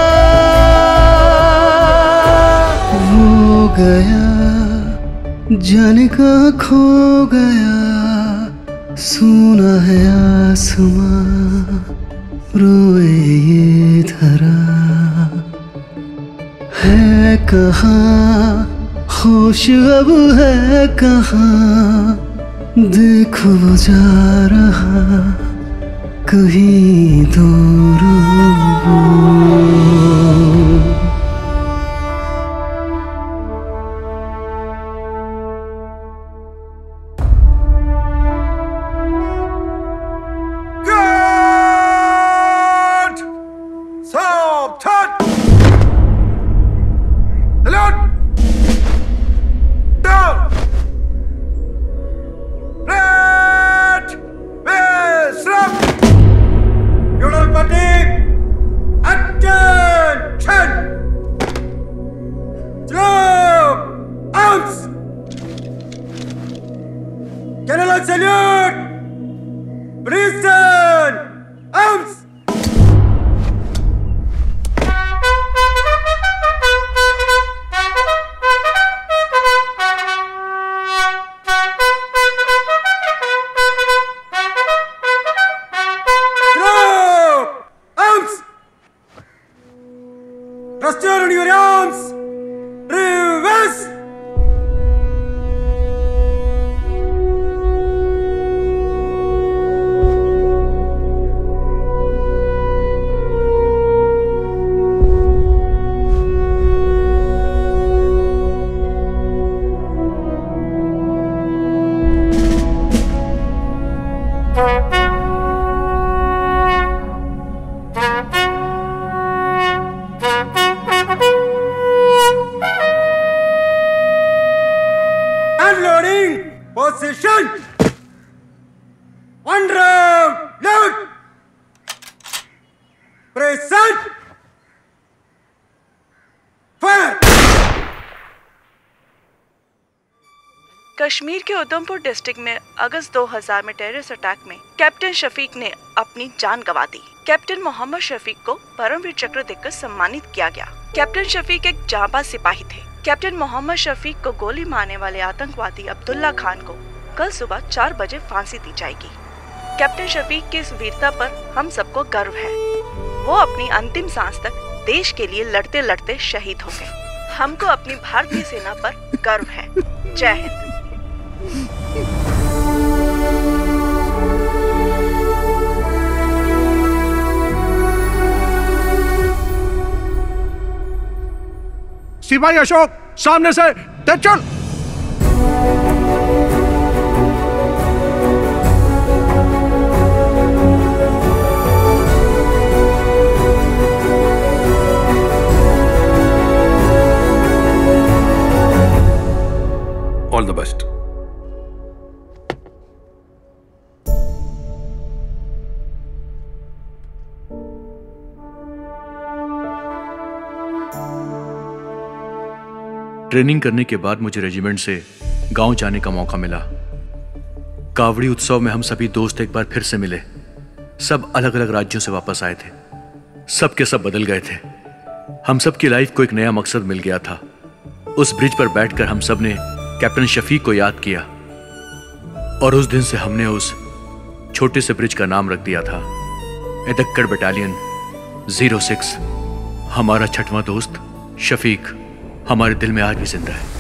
वो गया जाने कहाँ खो गया, सुना है आसमां रोए ये धरा। है कहाँ होश अब है कहाँ, देखो वो जा रहा कहीं दूर। One round, load. Present. Fire. Kashmir के उधमपुर डिस्ट्रिक्ट में अगस्त दो हज़ार में टेररिस्ट अटैक में कैप्टन शफीक ने अपनी जान गंवा दी। कैप्टन मोहम्मद शफीक को परमवीर चक्र देकर सम्मानित किया गया। कैप्टन शफीक एक जांबाज सिपाही थे। कैप्टन मोहम्मद शफीक को गोली मारने वाले आतंकवादी अब्दुल्ला खान को कल सुबह चार बजे फांसी दी जाएगी। कैप्टन शफीक की इस वीरता पर हम सबको गर्व है। वो अपनी अंतिम सांस तक देश के लिए लड़ते लड़ते शहीद हो गए। हमको अपनी भारतीय सेना पर गर्व है। जय हिंद। सिपाही अशोक, सामने से तेज चल। All the best. ट्रेनिंग करने के बाद मुझे रेजिमेंट से गांव जाने का मौका मिला। कावड़ी उत्सव में हम सभी दोस्त एक बार फिर से मिले। सब अलग अलग राज्यों से वापस आए थे। सब के सब बदल गए थे। हम सब की लाइफ को एक नया मकसद मिल गया था। उस ब्रिज पर बैठकर हम सब ने कैप्टन शफीक को याद किया और उस दिन से हमने उस छोटे से ब्रिज का नाम रख दिया था एडक्कड़ बटालियन ज़ीरो सिक्स। हमारा छठवां दोस्त शफीक हमारे दिल में आज भी जिंदा है।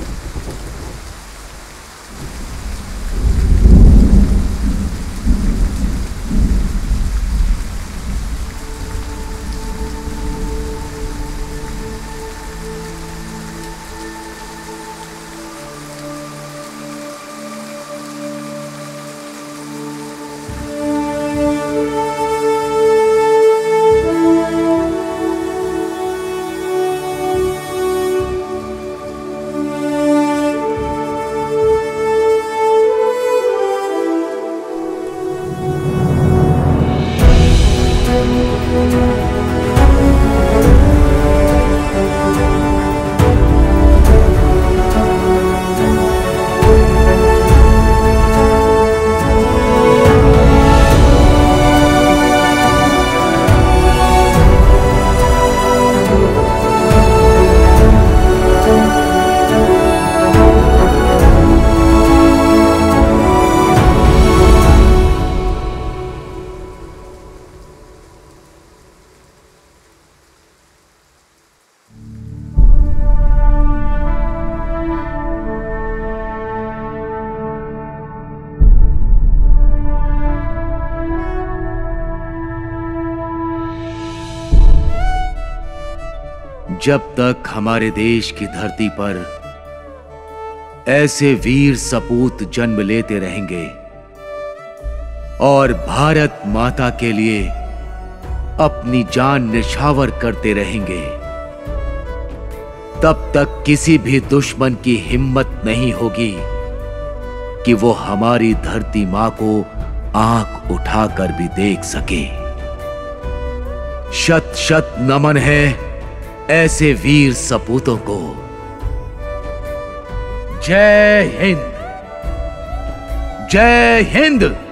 जब तक हमारे देश की धरती पर ऐसे वीर सपूत जन्म लेते रहेंगे और भारत माता के लिए अपनी जान निछावर करते रहेंगे, तब तक किसी भी दुश्मन की हिम्मत नहीं होगी कि वो हमारी धरती मां को आंख उठाकर भी देख सके। शत शत नमन है ऐसे वीर सपूतों को। जय हिंद, जय हिंद।